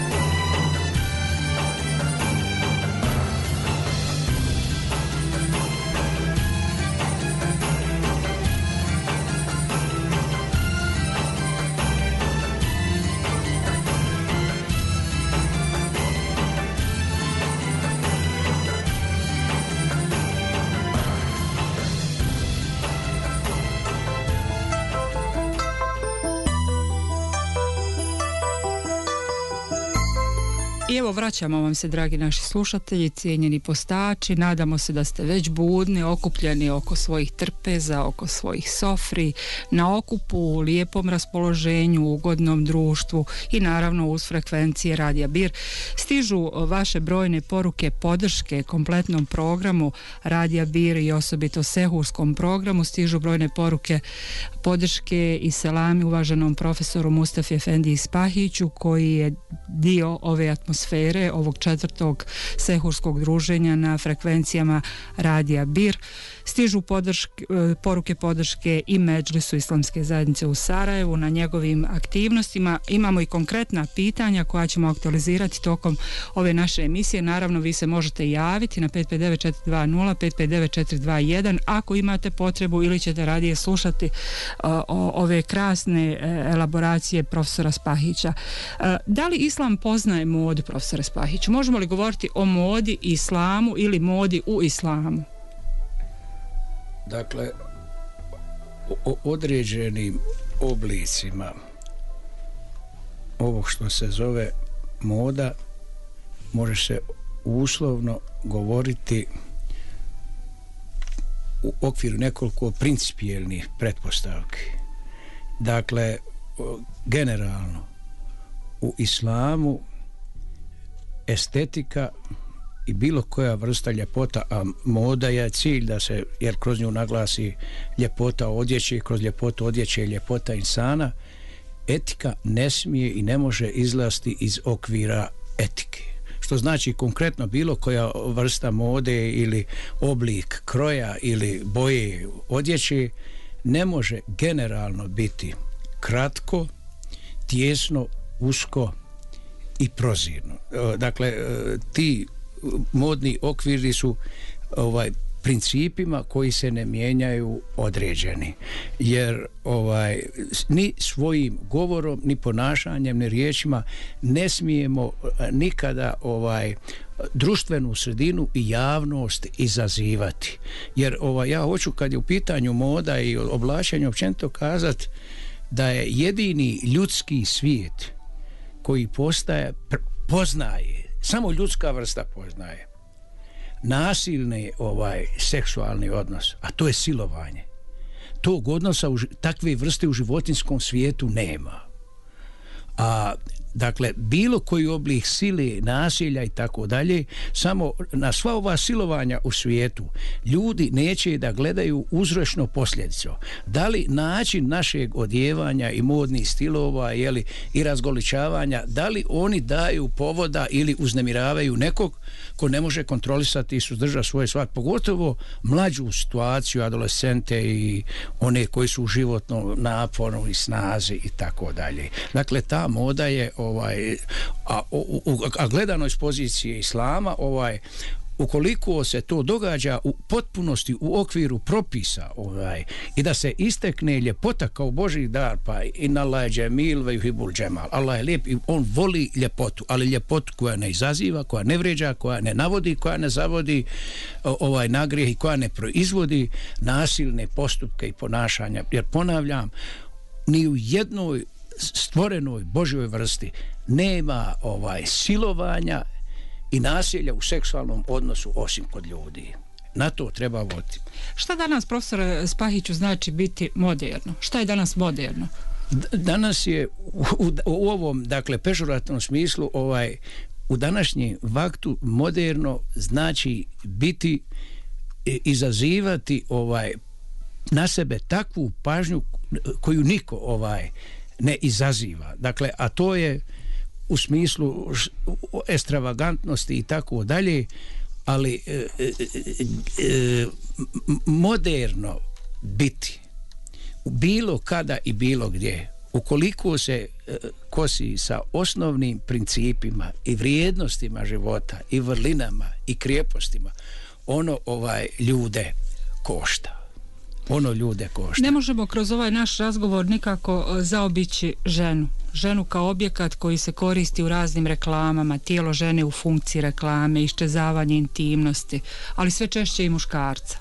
Speaker 3: I evo vraćamo vam se, dragi naši slušatelji, cijenjeni postači, nadamo se da ste već budni, okupljeni oko svojih trpeza, oko svojih sofri, na okupu, u lijepom raspoloženju, u ugodnom društvu i naravno uz frekvencije Radija Bir. Stižu vaše brojne poruke podrške kompletnom programu Radija Bir i osobito sehurskom programu, stižu brojne poruke podrške i selami uvaženom profesoru Mustafi Efendiji Spahiću, koji je dio ove atmosfere sfere ovog četvrtog sehurskog druženja na frekvencijama Radija Bir. Stižu podrške, poruke podrške i Medžlisu Islamske zajednice u Sarajevu na njegovim aktivnostima. Imamo i konkretna pitanja koja ćemo aktualizirati tokom ove naše emisije. Naravno, vi se možete javiti na pet pet devet četiri dva nula pet pet devet četiri dva jedan ako imate potrebu ili ćete radije slušati uh, o, ove krasne uh, elaboracije profesora Spahića. Uh, da li islam poznaje modu, profesore Spahiću? Možemo li govoriti o modi islamu ili modi u islamu?
Speaker 5: Dakle, o određenim oblicima ovog što se zove moda može se uslovno govoriti u okviru nekoliko principijelnih pretpostavki. Dakle, generalno u islamu estetika i bilo koja vrsta ljepota, a moda je cilj da se, jer kroz nju naglasi ljepota odjeće, kroz ljepotu odjeće i ljepota insana, etika ne smije i ne može izlaziti iz okvira etike. Što znači konkretno bilo koja vrsta mode ili oblik kroja ili boje odjeće ne može generalno biti kratko, tijesno, usko i prozirno. Dakle, ti modni okviri su ovaj principima koji se ne mijenjaju određeni, jer ovaj ni svojim govorom, ni ponašanjem, ni riječima ne smijemo nikada ovaj društvenu sredinu i javnost izazivati, jer ovaj ja hoću, kad je u pitanju moda i oblačenje općenito, kazati da je jedini ljudski svijet koji postaje, poznaje, samo ljudska vrsta poznaje nasilni ovaj seksualni odnos, a to je silovanje. Tog odnosa, u, takve vrste u životinjskom svijetu nema. A dakle, bilo koji oblik sile, nasilja i tako dalje, samo na sva ova silovanja u svijetu ljudi neće da gledaju uzročno posljedicu. Da li način našeg odjevanja i modnih stilova, jeli, i razgoličavanja, da li oni daju povoda ili uznemiravaju nekog ko ne može kontrolisati i suzdržati svoje svat, pogotovo mlađu situaciju, adolescente i one koji su u životnom naponu i snazi i tako dalje. Dakle, ta moda je ovaj, a, u, u, a gledano iz pozicije islama, ovaj, ukoliko se to događa u potpunosti u okviru propisa, ovaj, i da se istekne ljepota kao Božji dar, pa inna Allahe džemil ve yuhibbul džemal, Allah je lijep i on voli ljepotu, ali ljepotu koja ne izaziva, koja ne vređa, koja ne navodi, koja ne zavodi ovaj na grijeh i koja ne proizvodi nasilne postupke i ponašanja, jer ponavljam, ni u jednoj stvorenoj Božjoj vrsti nema ovaj silovanja i nasilja u seksualnom odnosu osim kod ljudi. Na to treba voditi.
Speaker 3: Šta danas, profesor Spahiću, znači biti moderno? Šta je danas moderno?
Speaker 5: Danas je u, u, u ovom, dakle, pežorativnom smislu, ovaj, u današnjem vaktu moderno znači biti, izazivati ovaj na sebe takvu pažnju koju niko ovaj ne izaziva. Dakle, a to je u smislu ekstravagantnosti i tako dalje, ali e, e, e, moderno biti bilo kada i bilo gdje, ukoliko se e, kosi sa osnovnim principima i vrijednostima života i vrlinama i krijepostima, ono ovaj ljude košta. Ono ljude košta.
Speaker 3: Ne možemo kroz ovaj naš razgovor nikako zaobići ženu. Ženu kao objekat koji se koristi u raznim reklamama, tijelo žene u funkciji reklame, iščezavanje intimnosti, ali sve češće i muškarca.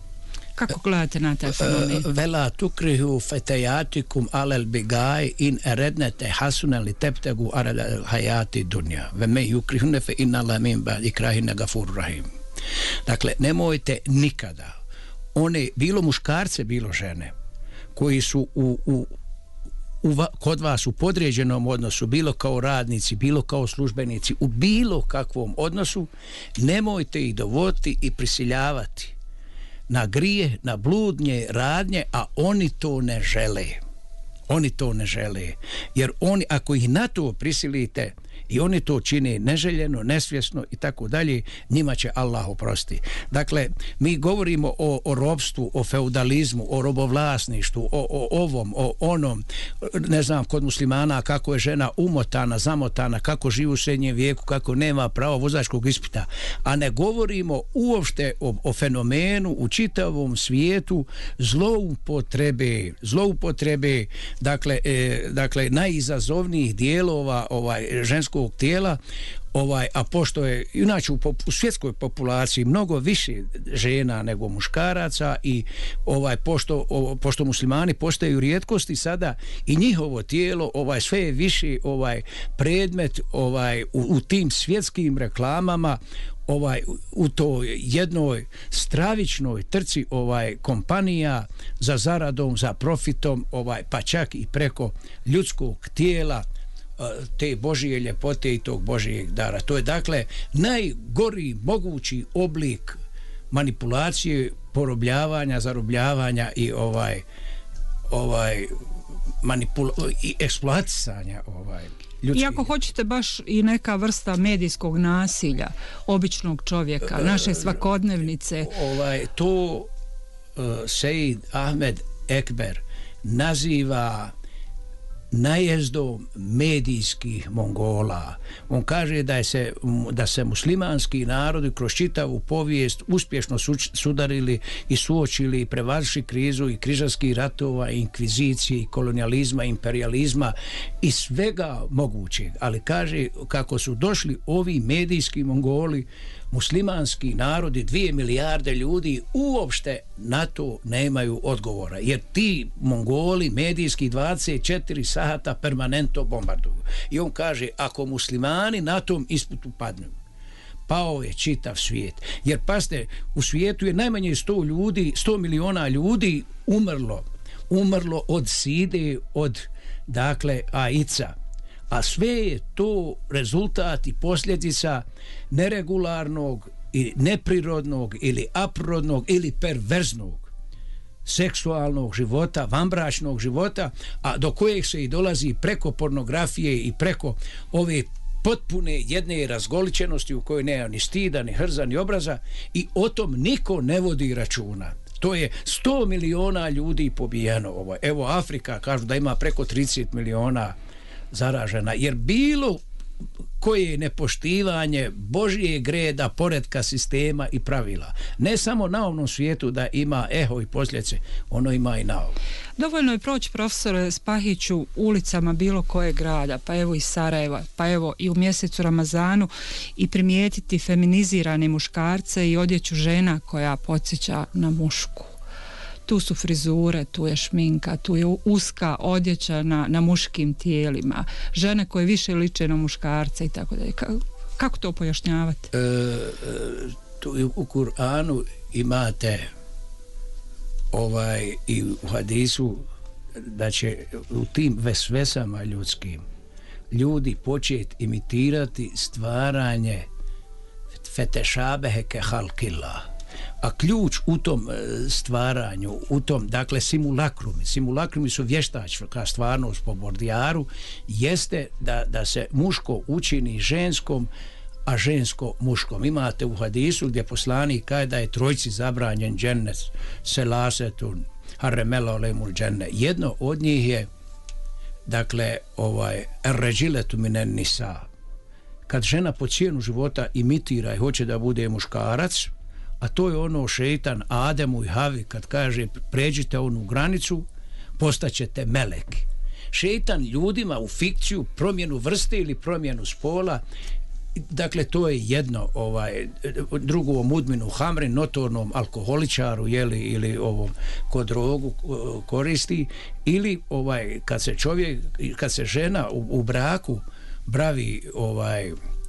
Speaker 3: Kako gledate na taj fenomen?
Speaker 5: Vela tukrihu fetejatikum alel bigaj in erednete hasuneli teptegu arel hajati dunja. Ve me yukrihune fe inna lamin ba ikrahine gafur rahim. Dakle, nemojte nikada one, bilo muškarce, bilo žene, koji su u, u, u, kod vas u podređenom odnosu, bilo kao radnici, bilo kao službenici, u bilo kakvom odnosu, nemojte ih dovoditi i prisiljavati na grije, na bludnje radnje, a oni to ne žele. Oni to ne žele. Jer oni, ako ih na to prisilite i oni to čine neželjeno, nesvjesno i tako dalje, njima će Allah oprostiti. Dakle, mi govorimo o, o robstvu, o feudalizmu, o robovlasništvu, o, o ovom, o onom, ne znam, kod muslimana kako je žena umotana, zamotana, kako živi u srednjem vijeku, kako nema pravo vozačkog ispita, a ne govorimo uopšte o, o fenomenu u čitavom svijetu zloupotrebe, zloupotrebe, dakle, e, dakle najizazovnijih dijelova ovaj ženskog tijela, ovaj, a pošto je inače u, pop, u svjetskoj populaciji mnogo više žena nego muškaraca i ovaj pošto, o, pošto muslimani postaju rijetkosti sada i njihovo tijelo ovaj sve je više ovaj predmet ovaj u, u tim svjetskim reklamama, ovaj u toj jednoj stravičnoj trci ovaj kompanija za zaradom, za profitom, ovaj pa čak i preko ljudskog tijela, te Božije ljepote i tog Božijeg dara. To je dakle najgori mogući oblik manipulacije, porobljavanja, zarobljavanja i ovaj ovaj manipula i eksploatisanja ovaj ljudskih.
Speaker 3: I ako hoćete baš i neka vrsta medijskog nasilja običnog čovjeka, naše svakodnevnice,
Speaker 5: ovaj to uh, Sejd Ahmed Ekber naziva najezdom medijskih Mongola. On kaže da je se da se muslimanski narodi kroz čitavu povijest uspješno sudarili i suočili i prevazišli krizu i križarskih ratova, i inkvizicije, i kolonijalizma, i imperializma i svega mogućeg. Ali kaže kako su došli ovi medijski Mongoli, muslimanski narodi, dvije milijarde ljudi uopšte na to nemaju odgovora, jer ti Mongoli medijski dvadeset četiri sata permanentno bombarduju. I on kaže, ako muslimani na tom ispitu padnu, pao je čitav svijet. Jer pazite, u svijetu je najmanje sto ljudi, sto miliona ljudi umrlo. Umrlo od side, od, dakle, AIDS-a. A sve je to rezultat i posljedica neregularnog i neprirodnog ili aprirodnog ili perverznog seksualnog života, vanbračnog života, a do kojeg se i dolazi preko pornografije i preko ove potpune jedne razgoličenosti u kojoj nema ni stida, ni hrza, ni obraza, i o tom niko ne vodi računa. To je sto miliona ljudi pobijeno. Ovo. Evo Afrika kažu da ima preko trideset miliona zaražena, jer bilo koje nepoštivanje Božijeg reda, poretka, sistema i pravila, ne samo na ovom svijetu da ima eho i posljedice, ono ima i na ovom.
Speaker 3: Dovoljno je proći, profesore Spahiću, ulicama bilo kojeg grada, pa evo i Sarajeva, pa evo i u mjesecu Ramazanu, i primijetiti feminizirane muškarce i odjeću žena koja podsjeća na mušku. Tu su frizure, tu je šminka, tu je uska odjeća na, na muškim tijelima, žene koje više liče na muškarce i tako dalje. Kako to pojašnjavate?
Speaker 5: E, tu u Kur'anu imate ovaj i u hadisu da će u tim vesvesama ljudskim ljudi početi imitirati stvaranje fetešabehe ke halkillah. a ključ u tom stvaranju, u tom, dakle, simulakrumi, simulakrumi su vještačka stvarnost po Bordijaru, jeste da, da se muško učini ženskom, a žensko muškom. Imate u hadisu gdje poslanik kaže da je trojci zabranjen džennet, selasetun, harremela lemul dženne. Jedno od njih je, dakle, ovaj, ređiletu minen nisa. Kad žena po cijenu života imitira i hoće da bude muškarac, a to je ono šeitan Ademu i Havi kad kaže pređite onu granicu, postaćete meleki. Šeitan ljudima u fikciju, promjenu vrste ili promjenu spola, dakle to je jedno, ovaj, drugo mudminu hamrin, notornom alkoholičaru, jeli, ili ovom ko drogu koristi, ili ovaj kad se čovjek, kad se žena u, u braku bavi ovaj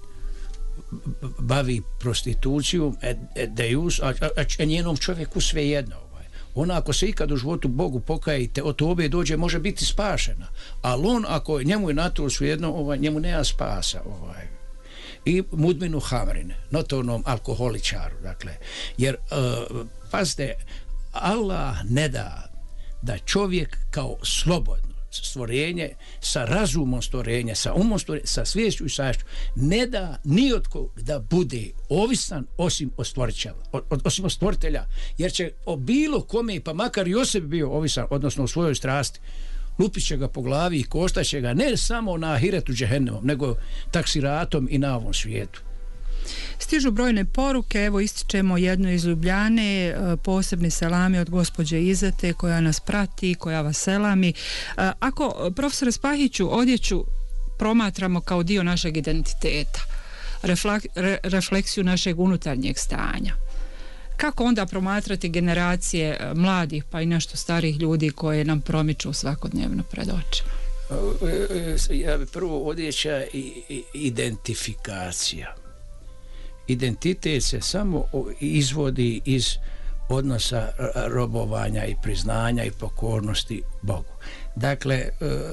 Speaker 5: bavi prostitucijom, e, e, deus, a, a, a njenom čovjeku svejedno. Ovaj. Ona ako se ikad u životu Bogu pokajite, od tobe dođe, može biti spašena. Ali on, ako njemu je na to svejedno, ovaj, njemu nema spasa. Ovaj. I mudminu hamrine, notornom alkoholičaru. Dakle. Jer, uh, pazite, Allah ne da da čovjek kao slobodno stvorenje, sa razumom stvorenja, sa umom stvorenja, sa sviješću i savješću, ne da nijotko da bude ovisan osim od stvoritelja, osim od stvoritelja, jer će o bilo kome, pa makar i o sebi bio ovisan, odnosno u svojoj strasti, lupit će ga po glavi i koštaće ga ne samo na ahiretu džehennemom, nego taksiratom i na ovom svijetu.
Speaker 3: Stižu brojne poruke, evo ističemo jednu iz Ljubljane, posebni selami od gospođe Izete koja nas prati, koja vas selami. Ako, profesore Spahiću, odjeću promatramo kao dio našeg identiteta, reflek, re, refleksiju našeg unutarnjeg stanja, kako onda promatrati generacije mladih pa i nešto starih ljudi koje nam promiču svakodnevno pred očima?
Speaker 5: Ja bi prvo odjeća i, i identifikacija. Identitet se samo izvodi iz odnosa robovanja i priznanja i pokornosti Bogu. Dakle,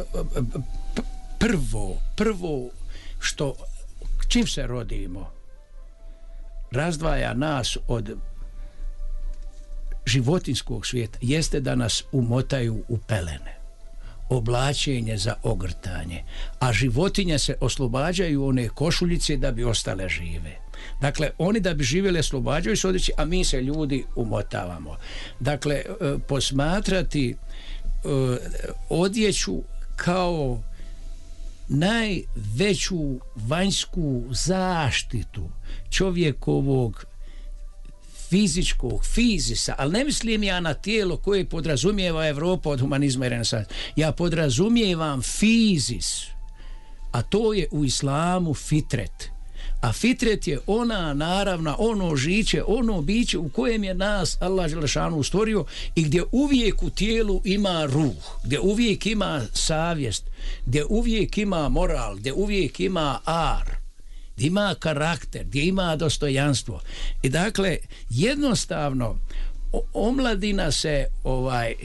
Speaker 5: prvo, prvo što, čim se rodimo, razdvaja nas od životinskog svijeta, jeste da nas umotaju u pelene, oblačenje za ogrtanje, a životinje se oslobađaju one košuljice da bi ostale žive. Dakle, oni da bi živjeli oslobađaju se odjeći, a mi se ljudi umotavamo. Dakle, posmatrati odjeću kao najveću vanjsku zaštitu čovjekovog fizičkog, fizisa, ali ne mislim ja na tijelo koje podrazumijeva Evropa od humanizma i renesansa. Ja podrazumijevam fizis, a to je u islamu fitret. A fitret je ona naravna, ono žiće, ono biće u kojem je nas Allah dželešanu stvorio i gdje uvijek u tijelu ima ruh, gdje uvijek ima savjest, gdje uvijek ima moral, gdje uvijek ima ar, gdje ima karakter, gdje ima dostojanstvo. I dakle, jednostavno omladina se ovaj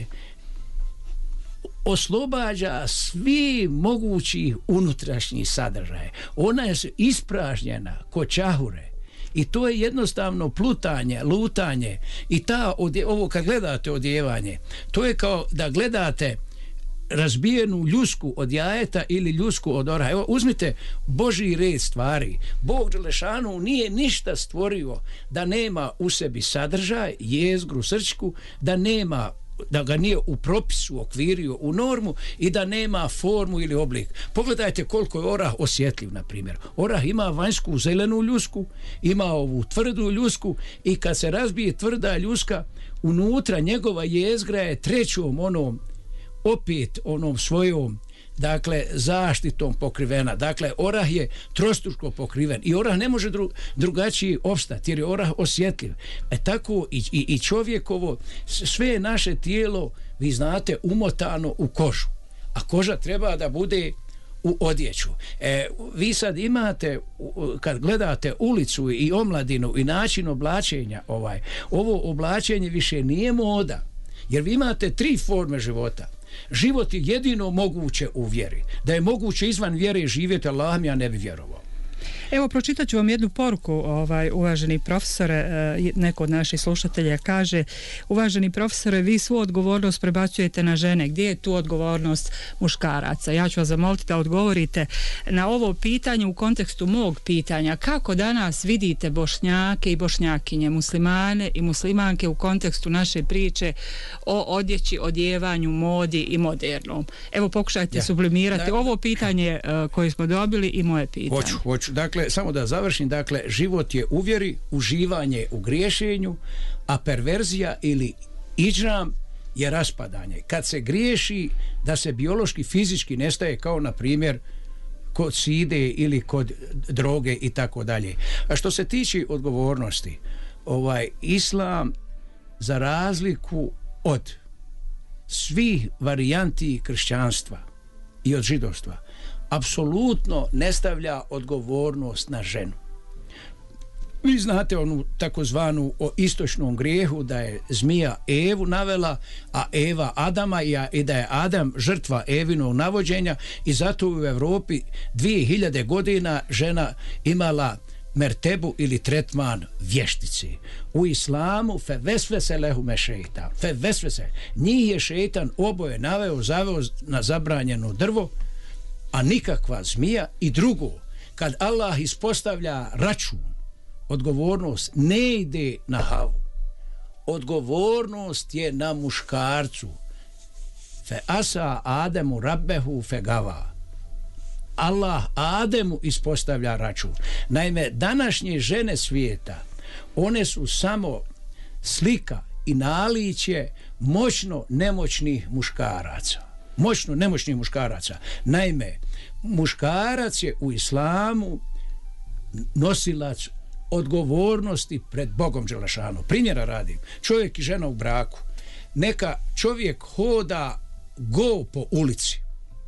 Speaker 5: oslobađa svi mogući unutrašnji sadržaj. Ona je ispražnjena ko čahure i to je jednostavno plutanje, lutanje i ta odje, ovo kad gledate odjevanje, to je kao da gledate razbijenu ljusku od jajeta ili ljusku od oraha. Evo, uzmite Božji red stvari. Bog dželešanu nije ništa stvorio da nema u sebi sadržaj, jezgru, srčku, da nema, da ga nije u propisu okvirio u normu i da nema formu ili oblik. Pogledajte koliko je orah osjetljiv, na primjer. Orah ima vanjsku zelenu ljusku, ima ovu tvrdu ljusku i kad se razbije tvrda ljuska, unutra njegova jezgra je trećom onom, opet onom svojom, dakle, zaštitom pokrivena. Dakle, orah je trostruko pokriven i orah ne može dru, drugačiji opstati jer je orah osjetljiv. E tako i, i, i čovjekovo, sve je naše tijelo, vi znate, umotano u kožu. A koža treba da bude u odjeću. E, vi sad imate, kad gledate ulicu i omladinu i način oblačenja, ovaj, ovo oblačenje više nije moda. Jer vi imate tri forme života. Život je jedino moguće u vjeri. Da je moguće izvan vjere živjeti, Allah mi ja ne bi vjerovao.
Speaker 3: Evo, pročitat ću vam jednu poruku, ovaj, uvaženi profesore. Neko od naših slušatelja kaže: uvaženi profesore, vi svu odgovornost prebacujete na žene. Gdje je tu odgovornost muškaraca? Ja ću vas zamoliti da odgovorite na ovo pitanje u kontekstu mog pitanja. Kako danas vidite Bošnjake i Bošnjakinje, muslimane i muslimanke u kontekstu naše priče o odjeći, odjevanju, modi i modernom? Evo, pokušajte ja. sublimirati da, ovo pitanje uh, koje smo dobili i moje pitanje.
Speaker 5: Hoću, hoću. Dakle, samo da završim. Dakle, život je u vjeri, uživanje u griješenju, a perverzija ili idžam je raspadanje. Kad se griješi, da se biološki, fizički nestaje, kao na primjer kod side ili kod droge i tako dalje. A što se tiče odgovornosti, ovaj islam, za razliku od svih varijanti kršćanstva i od židovstva, apsolutno ne stavlja odgovornost na ženu. Vi znate onu takozvanu o istočnom grijehu, da je zmija Evu navela, a Eva Adama, i da je Adam žrtva Evinog navođenja, i zato u Evropi dvije hiljade godina žena imala mertebu ili tretman vještici. U islamu fe vesvese lehume šeitan. Fe vesvese. Njih je šeitan oboje naveo, zaveo na zabranjeno drvo, a nikakva zmija. I drugo, kad Allah ispostavlja račun, odgovornost ne ide na Havu. Odgovornost je na muškarcu. Fe asa Ademu rabbehu fe gava. Allah Ademu ispostavlja račun. Naime, današnje žene svijeta, one su samo slika i naličje moćno nemoćnih muškaraca. Moćno nemoćnih muškaraca. Naime, muškarac je u islamu nosilac odgovornosti pred Bogom dželešanu. Primjera radim. Čovjek i žena u braku. Neka čovjek hoda go po ulici.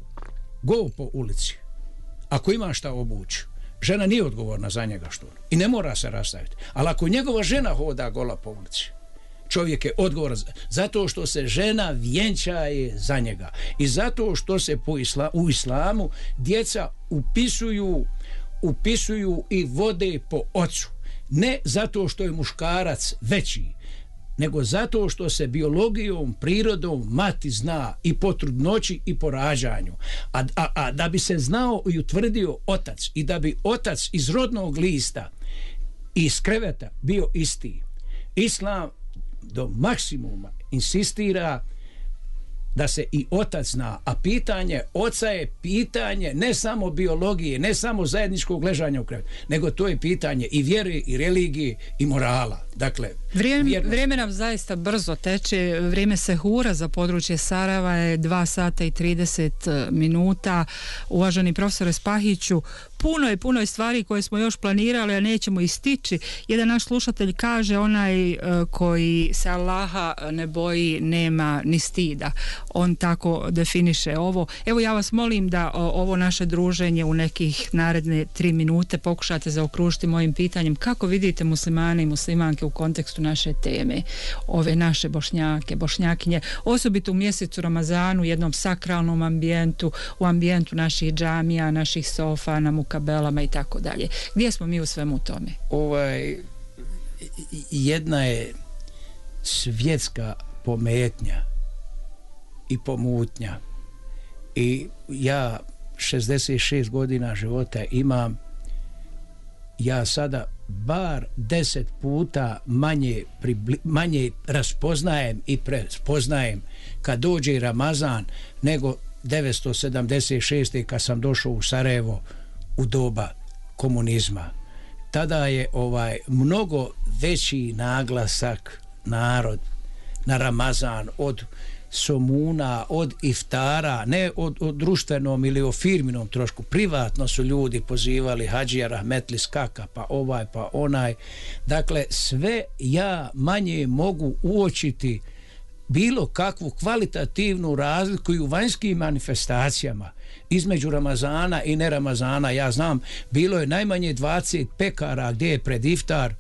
Speaker 5: Go po ulici. Ako ima šta obući, žena nije odgovorna za njega što. I ne mora se rastaviti. Ali ako njegova žena hoda gola po ulici, čovjek je odgovoran zato što se žena vjenčaje za njega. I zato što se po isla, u islamu djeca upisuju upisuju i vode po ocu. Ne zato što je muškarac veći, nego zato što se biologijom, prirodom mati zna i po trudnoći i po rađanju. A, a, a da bi se znao i utvrdio otac, i da bi otac iz rodnog lista i iz kreveta bio isti, islam do maksimuma insistira da se i otac zna, a pitanje oca je pitanje ne samo biologije, ne samo zajedničkog ležanja u krevetu, nego to je pitanje i vjere, i religije, i morala. Dakle,
Speaker 3: vrijeme, vrijeme nam zaista brzo teče. Vrijeme sehura za područje Sarajeva je dva sata i trideset minuta. Uvaženi profesore Spahiću, puno je, puno je stvari koje smo još planirali, a nećemo istići. Jedan naš slušatelj kaže: onaj koji se Allaha ne boji nema ni stida. On tako definiše ovo. Evo, ja vas molim da ovo naše druženje u nekih naredne tri minute pokušate zaokružiti mojim pitanjem: kako vidite muslimane i muslimanke u kontekstu naše teme, ove naše Bošnjake, Bošnjakinje, osobito u mjesecu Ramazanu, u jednom sakralnom ambijentu, u ambijentu naših džamija, naših sofa, na mukabelama i tako dalje. Gdje smo mi u svemu tome?
Speaker 5: Ovaj, jedna je svjetska pometnja i pomutnja, i ja šezdeset šest godina života imam, ja sada bar deset puta manje, pribli, manje raspoznajem i prespoznajem kad dođe Ramazan nego devetsto sedamdeset šeste kad sam došao u Sarajevo u doba komunizma. Tada je ovaj mnogo veći naglasak narod na Ramazan od somuna, od iftara, ne od, od društvenom ili o firminom trošku. Privatno su ljudi pozivali Hadžija rahmetli skaka, pa ovaj, pa onaj. Dakle, sve ja manje mogu uočiti bilo kakvu kvalitativnu razliku i u vanjskim manifestacijama između Ramazana i ne Ramazana. Ja znam, bilo je najmanje dvadeset pekara gdje je pred iftar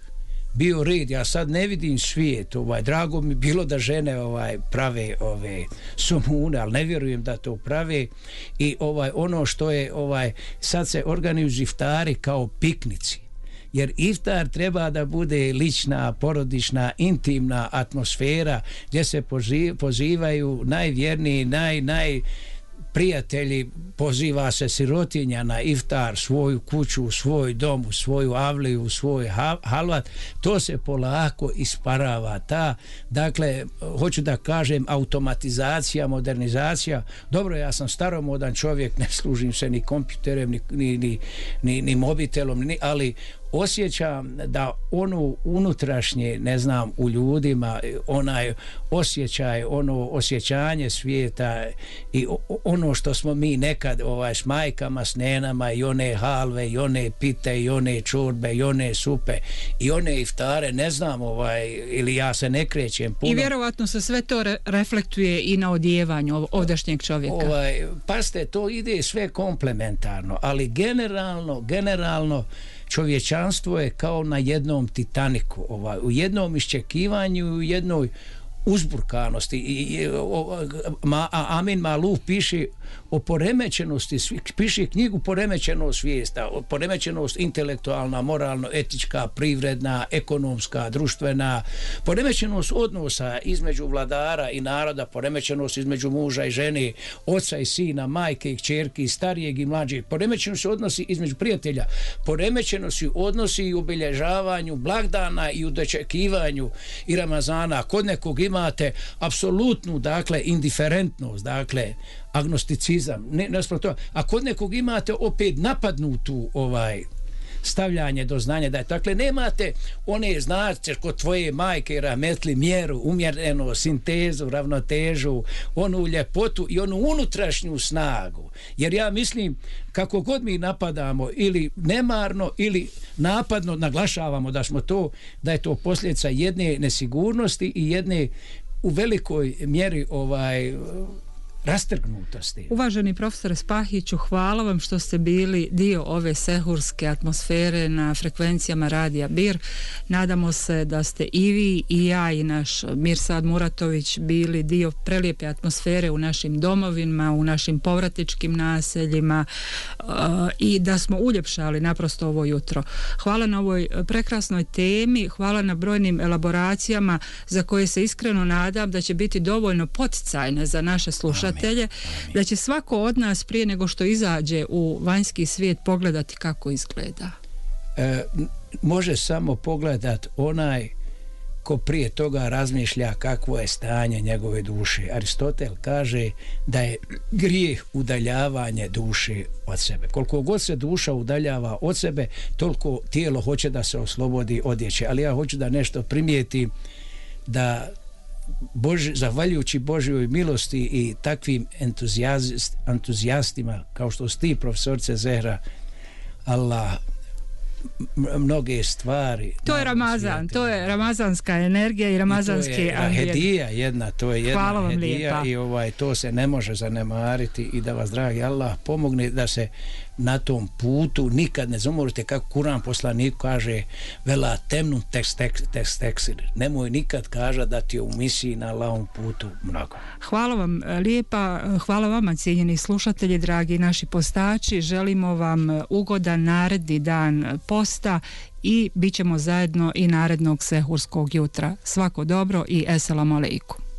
Speaker 5: bio red. Ja sad ne vidim svijet, ovaj, drago mi bilo da žene ovaj prave ove somune, ali ne vjerujem da to prave. I ovaj ono što je ovaj sad se organizuju iftari kao piknici. Jer iftar treba da bude lična, porodična, intimna atmosfera gdje se pozivaju najvjerniji, naj, naj prijatelji, poziva se sirotinja na iftar, svoju kuću, svoj dom, svoju avliju, svoj halvat. To se polako isparava. Ta, dakle, hoću da kažem, automatizacija, modernizacija. Dobro, ja sam staromodan čovjek, ne služim se ni kompjuterem, ni, ni, ni, ni, ni mobitelom, ni, ali osjećam da ono unutrašnje, ne znam, u ljudima, onaj osjećaj, ono osjećanje svijeta i ono što smo mi nekad ovaj, s majkama, s nenama, i one halve, i one pite, i one čorbe, i one supe, i one iftare, ne znam, ovaj, ili ja se ne krećem puno.
Speaker 3: I vjerovatno se sve to re- reflektuje i na odjevanju ovdašnjeg čovjeka.
Speaker 5: Ovaj, paste, to ide sve komplementarno, ali generalno, generalno čovječanstvo je kao na jednom Titaniku, ovaj, u jednom iščekivanju, u jednoj uzburkanosti. I, i, o, ma, Amin Maluf piše o poremećenosti, piše knjigu Poremećenost svijesta, poremećenost intelektualna, moralno, etička, privredna, ekonomska, društvena, poremećenost odnosa između vladara i naroda, poremećenost između muža i žene, oca i sina, majke i kćerki, starijeg i mlađeg, poremećenost odnosi između prijatelja, poremećenost odnosi i u obilježavanju blagdana i u dočekivanju i Ramazana. Kod nekog imate apsolutnu, dakle, indiferentnost, dakle, agnosticizam, ne, ne to. A kod nekog imate opet napadnutu ovaj stavljanje do znanja, da je, dakle, nemate one, znači, kod tvoje majke rahmetli mjeru, umjereno, sintezu, ravnotežu, onu ljepotu i onu unutrašnju snagu. Jer ja mislim, kako god mi napadamo ili nemarno ili napadno naglašavamo da smo to, da je to posljedica jedne nesigurnosti i jedne u velikoj mjeri ovaj rastrgnutosti.
Speaker 3: Uvaženi profesore Spahiću, hvala vam što ste bili dio ove sehurske atmosfere na frekvencijama Radija Bir. Nadamo se da ste i vi i ja i naš Mirsad Muratović bili dio prelijepe atmosfere u našim domovima, u našim povratničkim naseljima uh, i da smo uljepšali naprosto ovo jutro. Hvala na ovoj prekrasnoj temi, hvala na brojnim elaboracijama za koje se iskreno nadam da će biti dovoljno poticajne za naše slušatelje. Amin. Da će svako od nas prije nego što izađe u vanjski svijet pogledati kako izgleda.
Speaker 5: E, može samo pogledat onaj ko prije toga razmišlja kakvo je stanje njegove duše. Aristotel kaže da je grijeh udaljavanje duše od sebe. Koliko god se duša udaljava od sebe, toliko tijelo hoće da se oslobodi odjeće. Ali ja hoću da nešto primijetim, da Boži, zahvaljujući Božjoj milosti i takvim entuzijast, entuzijastima kao što si ti, profesorice Zehra, Allah mnoge stvari.
Speaker 3: To je Ramazan, svijetu. To je ramazanska energija i ramazanski
Speaker 5: ambijent. To je hedija jedna, to je jedna hedija i ovaj, to se ne može zanemariti i da vas, dragi Allah, pomogne da se na tom putu nikad ne zamorite, kako Kuran poslanik kaže, vela temnu tekst, tekst, tekst, tekst. Nemoj nikad kaža da ti je u misiji na Allahovom putu mnogo.
Speaker 3: Hvala vam lijepa, hvala vama cijenjeni slušatelji, dragi naši postači, želimo vam ugodan naredni dan posta i bit ćemo zajedno i narednog sehurskog jutra. Svako dobro i eselamu alejkum.